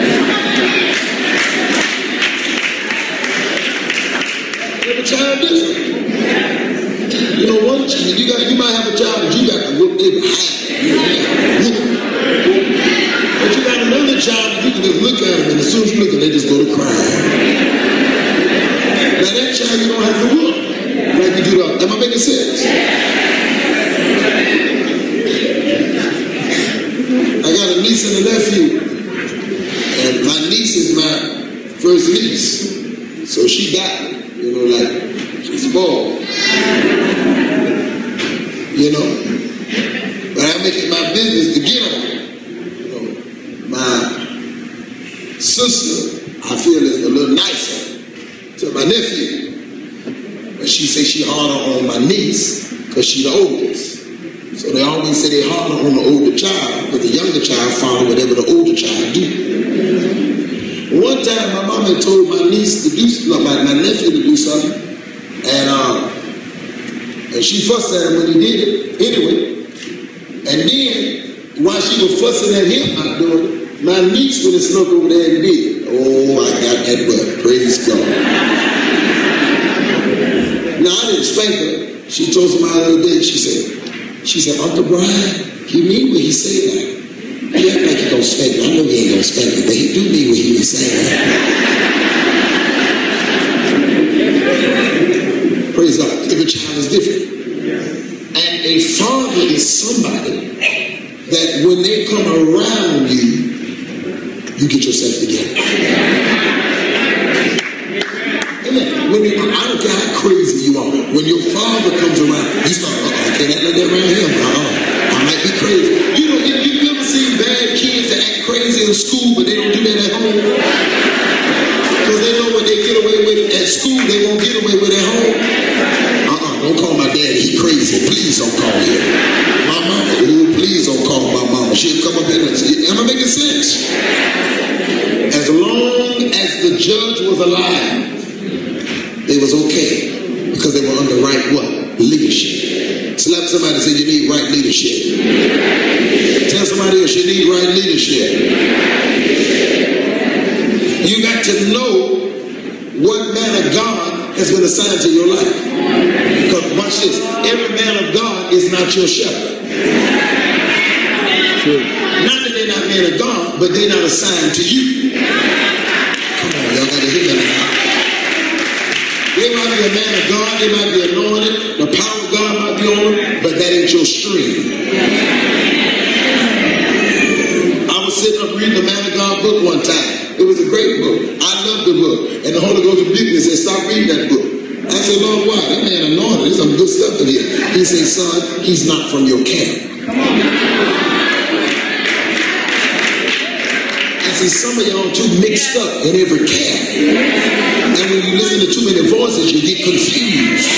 Speaker 1: Every child different. You know, one child, you might have a child that you got to whoop their behind. But you got another child that you can just look at them, and as soon as you look at them, they just go to crying. Now that child you don't have to whoop like you do that. Am I making sense? I got a niece and a nephew, and my niece is my first niece, so she got it, you know, like she's spoiled. You know, but I make it my business to get on. You know, my sister, I feel, is a little nicer to my nephew, but she say she harder on my niece because she the oldest. So they always say they harder on the older child, but the younger child follow whatever the older child do. One time, my mom had told my niece to do something, my nephew to do something, and she fussed at him when he did it anyway. And then, while she was fussing at him not doing it, my niece went and snuck over there and did it. Oh, I got that butt. Praise God. Now, I didn't spank her. She told somebody the other day, she said, Uncle Brian, he mean what he say that. He act like he don't spank me. I know he ain't gonna spank me, but he do mean what he was saying. Praise God. Every child is different. And a father is somebody that when they come around you, you get yourself together. Amen. I don't care how crazy you are. When your father comes around, you start, I can't act like that around him. I might be crazy. You ever seen bad kids that act crazy in school, but they don't do that at home? Because they know what they get away with at school, they won't get away with at home. Don't call my daddy, he crazy. Please don't call him. My mama, please don't call my mama. She'll come up here and say, am I making sense? As long as the judge was alive, it was okay. Because they were under right what? Leadership. Slap somebody and say you need right leadership. Tell somebody else you need right leadership. You got to know what man of God has been assigned to your life. Because watch this, every man of God is not your shepherd. True. Not that they're not men of God, but they're not assigned to you. Come on, y'all gotta hear that now. They might be a man of God, they might be anointed, the power of God might be on them, but that ain't your stream. I was sitting up reading the Man of God book one time. It was a great book. I loved the book. And the Holy Ghost rebuked me and said, stop reading that book. I said, Lord, why? That man anointed. There's some good stuff in here. He said, son, he's not from your camp. I said, some of y'all too mixed up in every camp. And when you listen to too many voices, you get confused.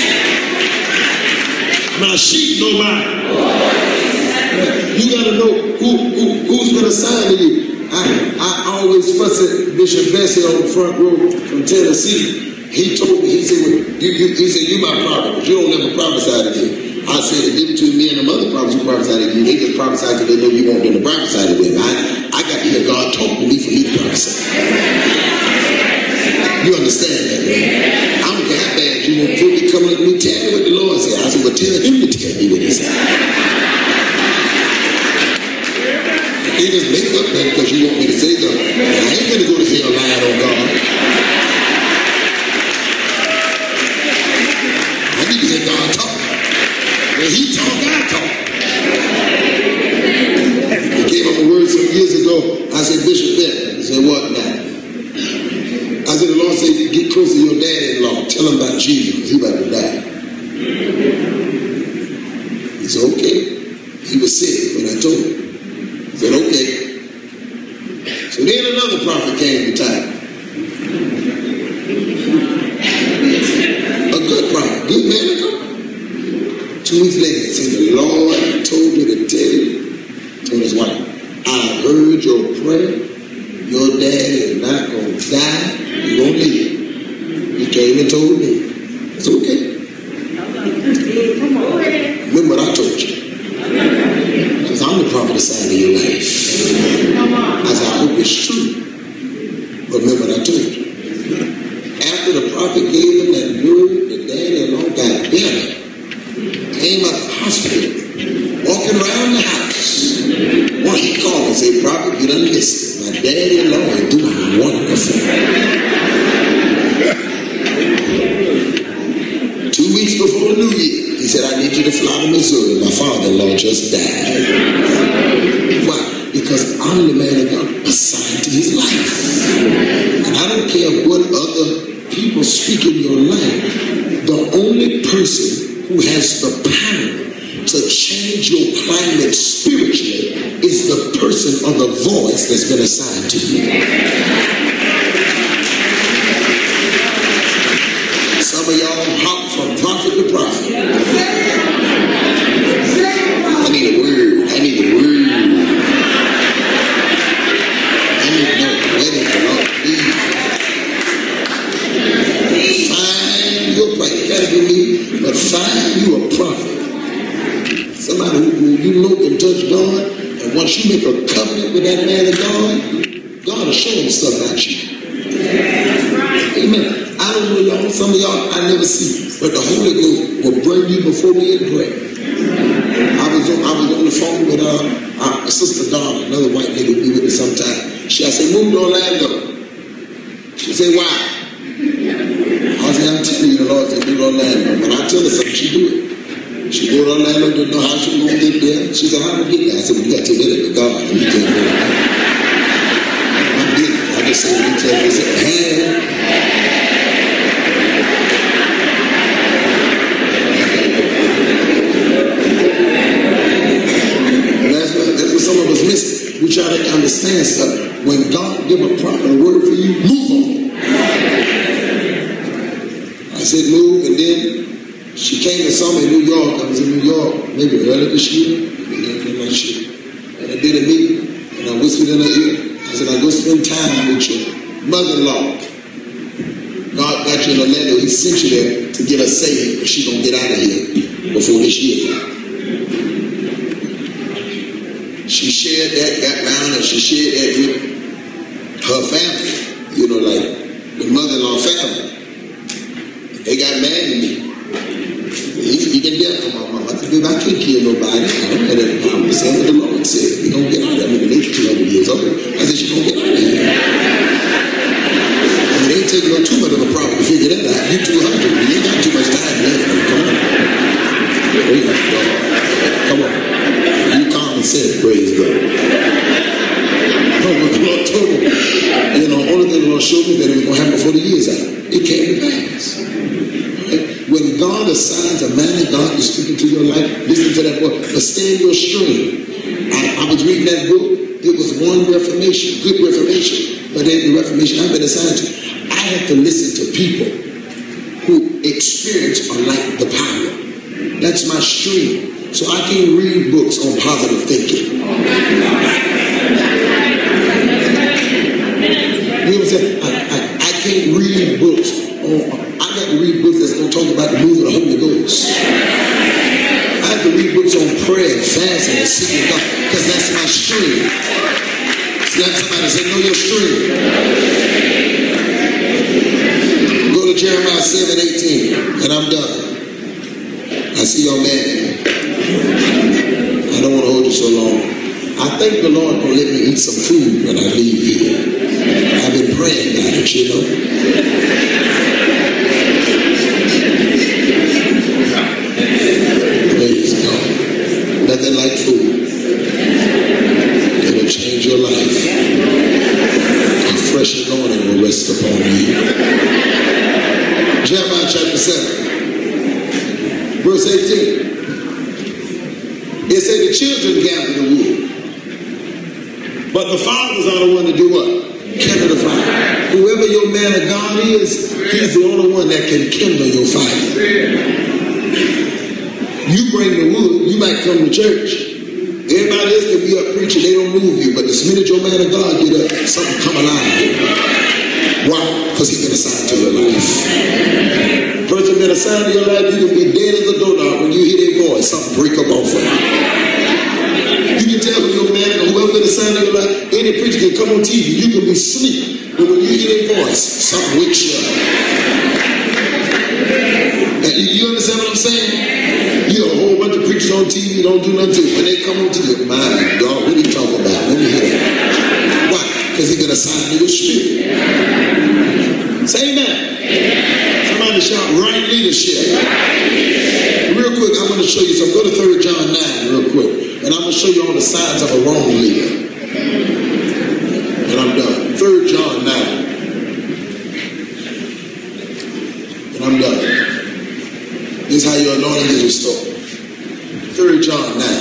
Speaker 1: My sheep know mine. You got to know who's been assigned to you. I always fuss at Bishop Bessie on the front row from Tennessee. He told me, he said, you my prophet, but you don't never prophesy to me. I said, the difference between me and the other prophets who prophesy to you, they just prophesy because they know you want them to prophesy to them. I got to hear God talk to me for me to prophesy. You understand that, man? I don't care how bad you want to come up to me, tell me what the Lord said. I said, well, tell him to tell me what he said. You just make up that because you want me to say something. I ain't going to go to hell lying on God. I need to hear God talk. When he talk, I talk. He gave up a word some years ago. I said, Bishop Ben. He said, what now? I said, the Lord said, get close to your daddy-in-law. Tell him about Jesus. He's about to die. He said, okay. He was sick when I told him. He said, okay. So then another prophet came to town. A good prophet, good man of God. 2 weeks later, he said, the Lord told me to tell you, told his wife, I heard your prayer. Your dad is not going to die. He's going to live. He came and told me. It's okay. Remember what I told you. Because I'm the prophet assigned to your life. I said, I hope it's true. But remember what I told you. After the prophet gave him that word, the daddy-in-law got better. Came out of the hospital, walking around the house. One he called and said, prophet, you done missed it. My daddy-in-law is doing wonderful. 2 weeks before the New Year, he said, I need you to fly to Missouri. My father-in-law just died. Why? Because I'm the man of God assigned to his life. And I don't care what other people speak in your life. The only person who has the power to change your climate spiritually is the person or the voice that's been assigned to you. Some of y'all hop from prophet to prophet. I need a word. I need a word. I need to know where the Lord leads. Find your prophet. You gotta be me, but find you a prophet. Somebody who you know can touch God, and once you make a covenant with that man of God, God will show him stuff about you. Amen. I don't know y'all, some of y'all I never see, but the Holy Ghost will bring you before me in prayer. I was on the phone with our sister Donna, another white lady who be with me sometime. I said, move to Orlando. She said, why? I said, I'm telling you, the Lord said, move to Orlando. When I tell her something, she do it. She go to Orlando, didn't know how she was going to get there. She said, how do I get there? I said, well, you got to get it to God. And you can't do it. I did it. I just said, you tell me, I said, hey. And that's what some of us miss. We try to understand stuff. When God give a proper word for you, move on. I said, move, and then she came and saw me in New York. I was in New York maybe early this year, maybe last year. And I did a meeting, and I whispered in her ear. I said, I go spend time with your mother-in-law. God got you in Orlando. He sent you there to get her saved, but she's going to get out of here before this year. She shared that, got down, and she shared that with her family. You know, like the mother-in-law family. They got mad at me. You can death on my mom. I said, I can't kill nobody. I don't have that problem. I said, what the Lord said. We're going to get out of here. I mean, they're 200 years old. I said, she's going to get out of here. I mean, it ain't taking no too much of a problem to figure that out. You're 200. You ain't got too much time left. Come on. Praise God. Come on. You common sense, praise God. Come the Lord told me, you know, only thing the Lord showed me that it was going to happen before the year's out. It came to pass. Right? When God assigns a man of God to speak into your life, listen to that word, but stay in your stream. I was reading that book. It was one reformation, good reformation, but then the reformation I've been assigned to, I had to listen to people who experience or like the power. That's my stream. So I can read books on positive thinking. You know what I'm saying? I can't read books on, I got to read books that's going to talk about the move of the Holy Ghost. I have to read books on prayer and fasting and seeking God, because that's my stream. See, like somebody say, know your stream. Go to Jeremiah 7:18, and I'm done. I see your man. I don't want to hold you so long. I think the Lord will let me eat some food when I leave here. I've been praying about it, you know. Praise God. Nothing like food. It'll change your life. A fresh anointing will rest upon you. Jeremiah chapter 7, verse 18. It said the children gather the wood, but the fathers are the one to do what? Kindle the fire. Whoever your man of God is, he's the only one that can kindle your fire. You bring the wood, you might come to church. Everybody else can be up preaching, they don't move you, but the minute your man of God get up, something come alive. Why? Because he's been assigned to your life. Person been assigned to your life, you can be dead as a doorknob. When you hear their voice, something break up off of you. You can tell when your man or whoever been assigned to your life, any preacher can come on TV, you can be asleep, but when you hear their voice, something wakes you up. And you understand what I'm saying? You have a whole bunch of preachers on TV, don't do nothing to it. When they come on TV, my God, what are you talking about? Let me hear it. Why? Because he been assigned to your spirit. Say amen. Somebody shout, right leadership. Real quick, I'm going to show you something. Go to 3 John 9 real quick. And I'm going to show you on the signs of a wrong leader. And I'm done. 3 John 9. And I'm done. This is how your anointing is restored. 3 John 9.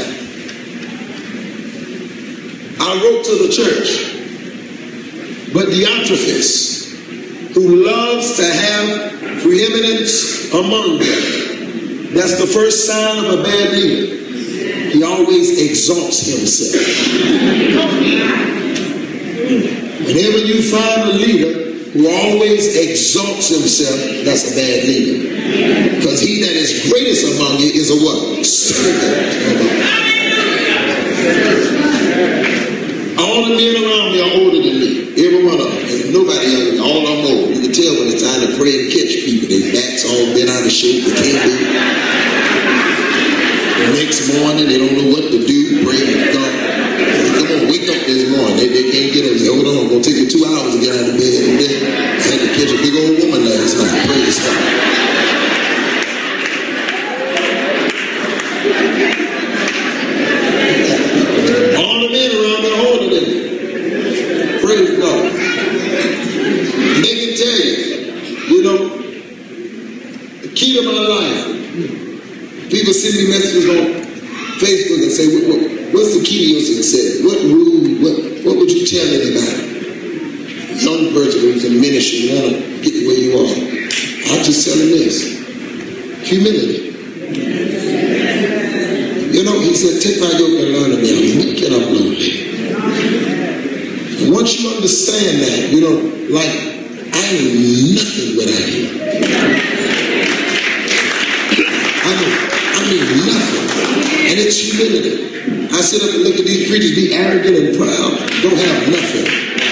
Speaker 1: I wrote to the church, but Diotrephes, who loves to have preeminence among them. That's the first sign of a bad leader. He always exalts himself. Whenever you find a leader who always exalts himself, that's a bad leader. Because he that is greatest among you is a what? Servant. All the men around me are older than me. Every one of them. There's nobody younger than me. All of them old. You can tell when it's time to pray and catch people. Their backs all bent out of shape. They can't do it. The next morning, they don't know what to do. Pray and God. Come on, wake up this morning. They can't get up. They say, hold on, it's going to take you 2 hours to get out of bed. And then I had to catch a big old woman last night. Praise God. All the men around me are older than me. Praise God. They can tell you, you know, the key to my life. People send me messages on Facebook and say, what's the key to your success? What rule, what would you tell anybody? Young person who's in ministry, you want to get where you are. I'll just tell them this. Humility. You know, he said, take my yoke and learn of me. I'm weak and I'm lonely. And once you understand that, you know, like, I ain't nothing without him. I mean nothing. And it's humility. I sit up and look at these preachers, be arrogant and proud, don't have nothing.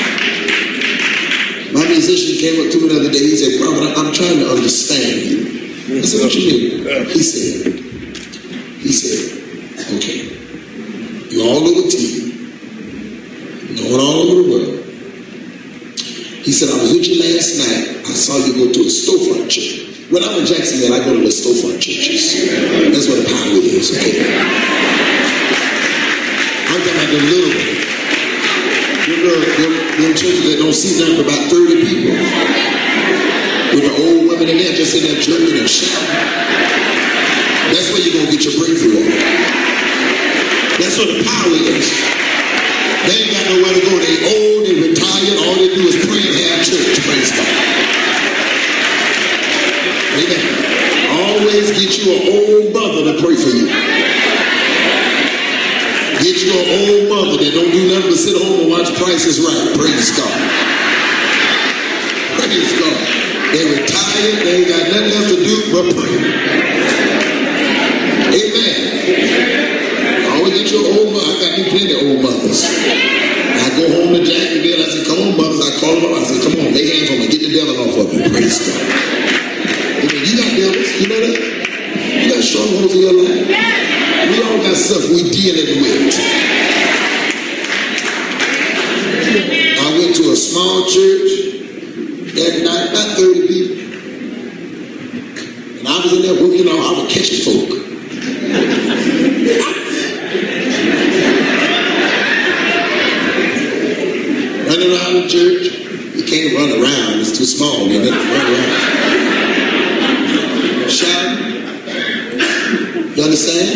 Speaker 1: My musician came up to me the other day, he said, Prophet, I'm trying to understand you. I said, what you mean? He said, okay, you're all over TV, known all over the world. He said, I was with you last night, I saw you go to a storefront church. When I'm in Jacksonville, I go to the storefront churches. That's what the power is, okay? I'm talking about the little one. Them churches that don't see nothing but about 30 people. With the old women in there just in there drinking and shouting. That's where you're going to get your breakthrough on. That's where the power is. They ain't got nowhere to go. They old, they retired. All they do is pray and have church. Praise God. Amen. Always get you an old mother to pray for you. Get you an old mother that don't do nothing but sit home and watch Price is Right. Praise God. Praise God. They retired. They ain't got nothing else to do but pray. Amen. Always get your old mother. I got me plenty of old mothers. I go home to Jacksonville. I say, come on, mothers. I call them up. I say, come on, lay hands on me. Get the devil off of me. Praise God. Amen. You got devils. You know that? You got strongholds in your life. We all got stuff we dealing with. I went to a small church that night, about 30 people. And I was in there working on, I was catching folk. Running around the church. You can't run around, it's too small. You know, run around. Shouting. You understand?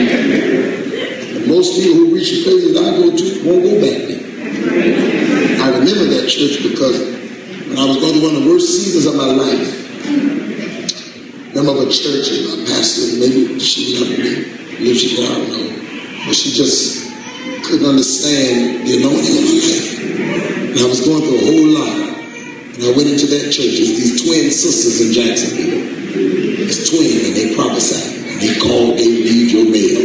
Speaker 1: Most people who reach the places I go to won't go back there. I remember that church because when I was going through one of the worst seasons of my life, remember a church and my pastor, maybe she loved me, maybe she did, I don't know, but she just couldn't understand the anointing of my life. And I was going through a whole lot. And I went into that church. It's these twin sisters in Jacksonville. It's twins and they prophesied. They called, they read your mail.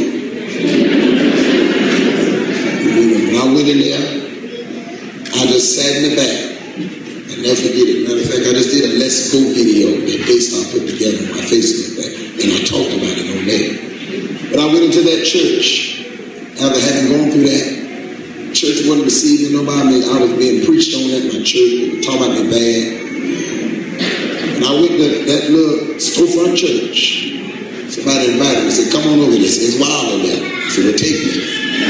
Speaker 1: When I went in there, I just sat in the back. I'll never forget it. Matter of fact, I just did a Let's Go video that Daystar put together on my Facebook page. And I talked about it on there. But I went into that church. After having gone through that, church wasn't receiving nobody. I was being preached on at my church. They were talking about me bad. And I went to that little storefront church. Somebody invited me, said, come on over there. It's wild over there. I said, we'll take you.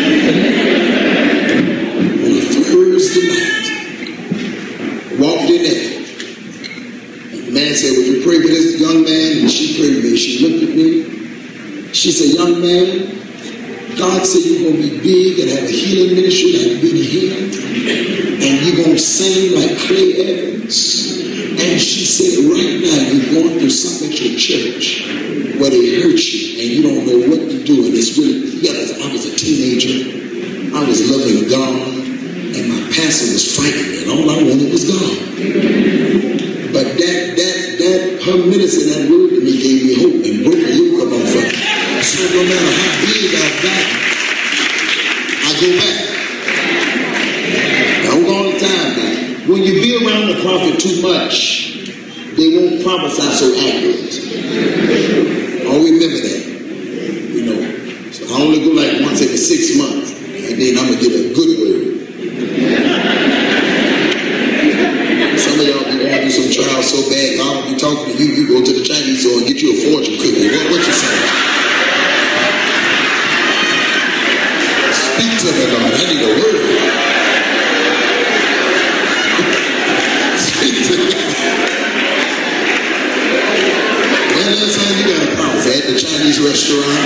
Speaker 1: On a Thursday night, walked in there. And the man said, would you pray for this young man? And she prayed for me. She looked at me. She said, young man, God said you're going to be big and have a healing ministry like Benny Hinn. And you're going to sing like Clay Evans. And she said, right now you're going through something at your church where they hurt you and you don't know what to do. And it's really, I was a teenager. I was loving God. And my pastor was fighting me. And all I wanted was God. But her ministry, that word to me gave me hope and broke the yoke up off of me. So no matter how big I've gotten, I go back. I hold all the time now. When you be around the prophet too much, they won't prophesy so accurate. I'll remember that. You know. So I only go like once every 6 months. And then I'm going to get a good word. Some of y'all be going through some trials so bad, God will be talking to you. You go to the Chinese store and get you a fortune cookie. What you saying? Speak to me, Lord. I need a word. Speak to me. When last time you got a prophet at the Chinese restaurant?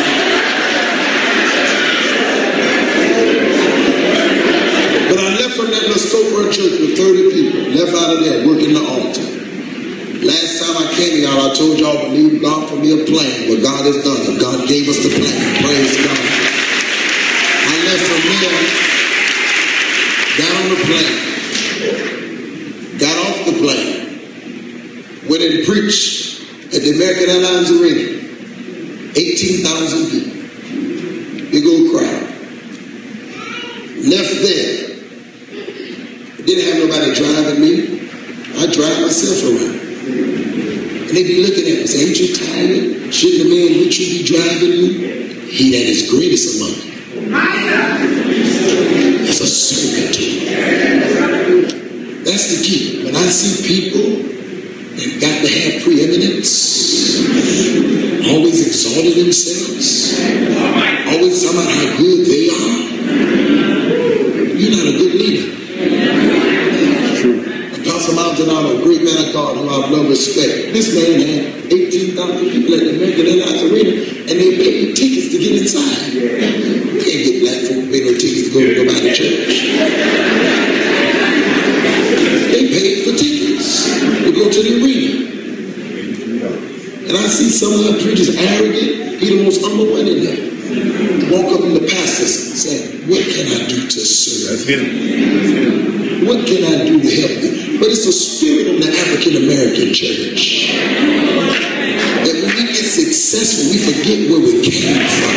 Speaker 1: But I left from that little storefront church with 30 people. Left out of there working the altar. Last time I came to y'all, I told y'all to believe God for me a plan. What God has done. And God gave us the plan. Praise God. I left from there, down the plane, got off the plane, went and preached at the American Airlines Arena. 18,000 people. Big old crowd. Left there. Didn't have nobody driving me. I drive myself around. And they be looking at me and say, ain't you tired? Shouldn't the man with you be driving you? He that is greatest among you. It's a servant. That's the key. When I see people that got to have preeminence, always exalting themselves, always talking about how good they are, you're not a good leader. Montanaro, a great man of God who I love and respect. This man had 18,000 people at the American Airlines Arena, and they paid tickets to get inside. You can't get black folk to pay no tickets to go to nobody church. They paid for tickets to go to the arena. And I see some of the preachers arrogant. He the most humble one in there. Walk up to the pastors and say, what can I do to serve you? What can I do to help you? But it's the spirit of the African American church that when we get successful, we forget where we came from.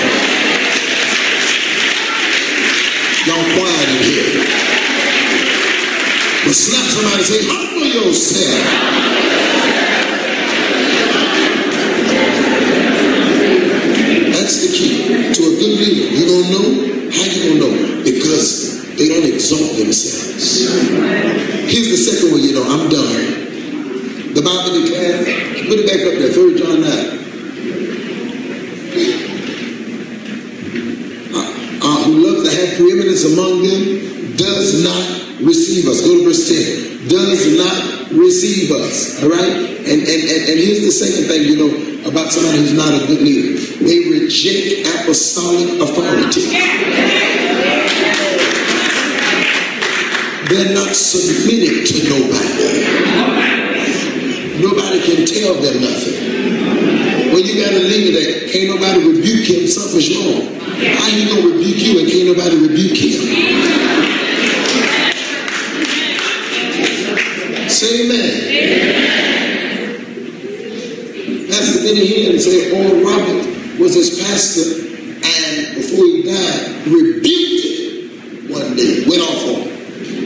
Speaker 1: Y'all quiet in here. But slap somebody and say, humble yourself. That's the key to a good leader. You don't know? How you don't know? Because they don't exalt themselves. Here's the second one, I'm done. The Bible declares, put it back up there, 3 John 9. Who loves to have preeminence among them does not receive us. Go to verse 10. Does not receive us. All right? And here's the second thing, about somebody who's not a good leader. They reject apostolic authority. They're not submitted to nobody. Nobody can tell them nothing. When you got a leader that can't nobody rebuke him, something's wrong. How you gonna rebuke you and can't nobody rebuke him? Say amen. Pastor Benny Hinn said Oral Roberts was his pastor, and before he died, rebuked him one day, went off on him.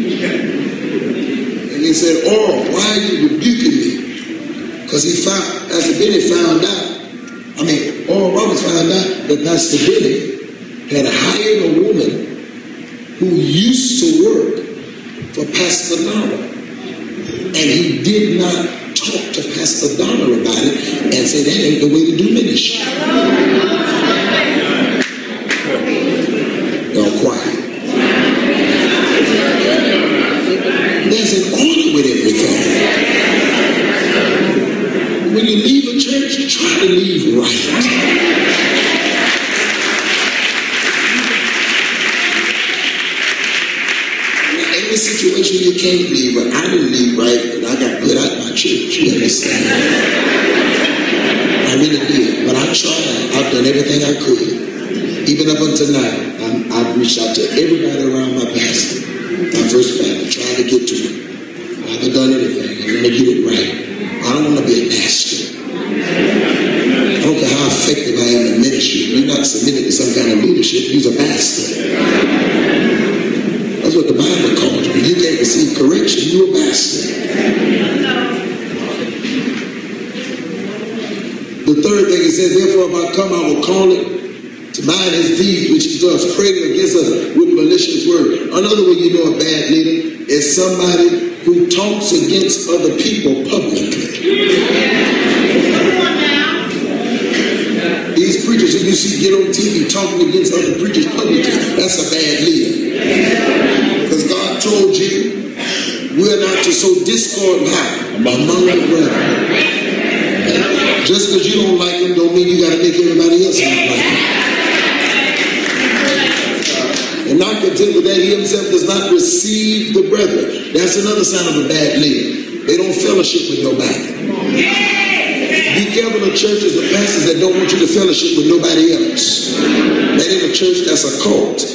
Speaker 1: And he said, Oral, why are you rebuking me? Because Pastor Benny found out, Oral Roberts found out that Pastor Benny had hired a woman who used to work for Pastor Lara. And he did not talk to Pastor Donner about it and say that ain't the way to do ministry. Y'all quiet. There's an order with everything. When you leave a church, try to leave right. Situation you can't leave, but I didn't leave right, and I got put out of my church. You understand? I really did, but I tried. I've done everything I could. Even up until now, I've reached out to everybody around my pastor, my first pastor, trying to get to him. I haven't done anything. I want to get it right. I don't want to be a pastor. I don't care how effective I am in ministry. You're not submitted to some kind of leadership. You're a pastor. That's what the Bible calls you. When you can't receive correction, you're a bastard. The third thing, it says, therefore if I come, I will call it to mind his deeds, which he does, praying against us with malicious word. Another way you know a bad leader is somebody who talks against other people publicly. These preachers who you see get on TV talking against other preachers publicly, that's a bad leader. Because God told you, we're not to sow discord among the brethren. Just because you don't like them don't mean you got to make everybody else not like them. And not content with that, he himself does not receive the brethren. That's another sign of a bad leader. They don't fellowship with nobody. Be careful of churches or pastors that don't want you to fellowship with nobody else. That ain't a church, that's a cult.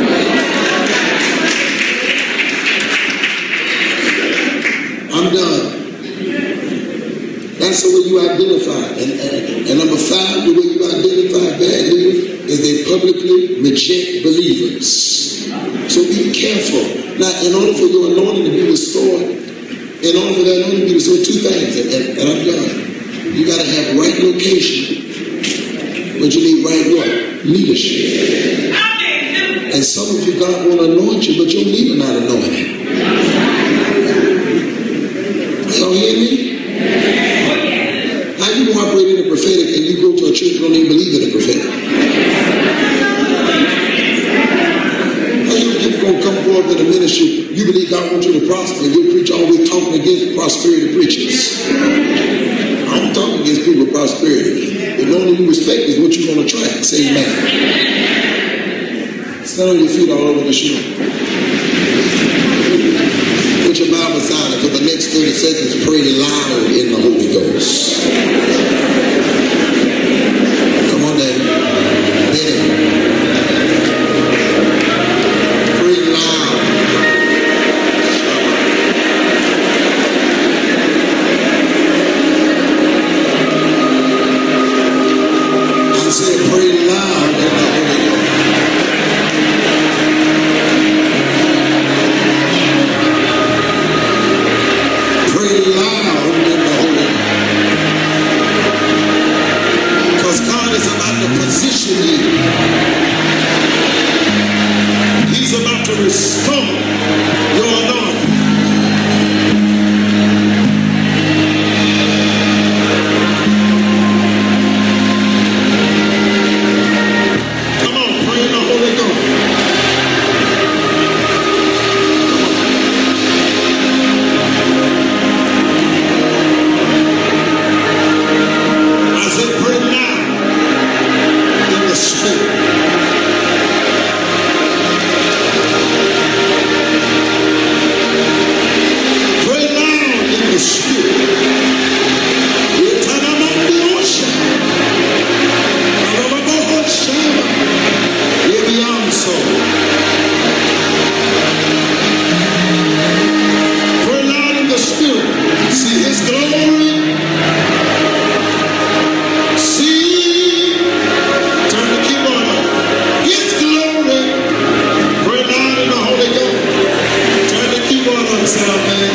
Speaker 1: I'm done. That's the way you identify. And number 5, the way you identify bad leaders is they publicly reject believers. So be careful. Now, in order for your anointing to be restored, in order for that anointing to be restored, 2 things, and I'm done. You got to have right location, but you need right what? Leadership. And some of you, God will anoint you, but your leader not anointed. Y'all hear me? How you gonna operate in the prophetic and you go to a church and don't even believe in the prophetic? How you people gonna come forward to the ministry, you believe believe God wants you to prosper, you preach always talking against prosperity preachers. I'm talking against people with prosperity. The only you respect is what you're going to attract. Say amen. Stand on your feet all over the show. Put your Bible silent for the next 30 seconds. Pray loud in the Holy Ghost. Come on, Daddy. Daddy. Pray loud. I said pray loud in the Holy Ghost. He's about to restore your anointing. Come on, pray in the Holy Ghost. I said pray now in the Spirit. Salvation.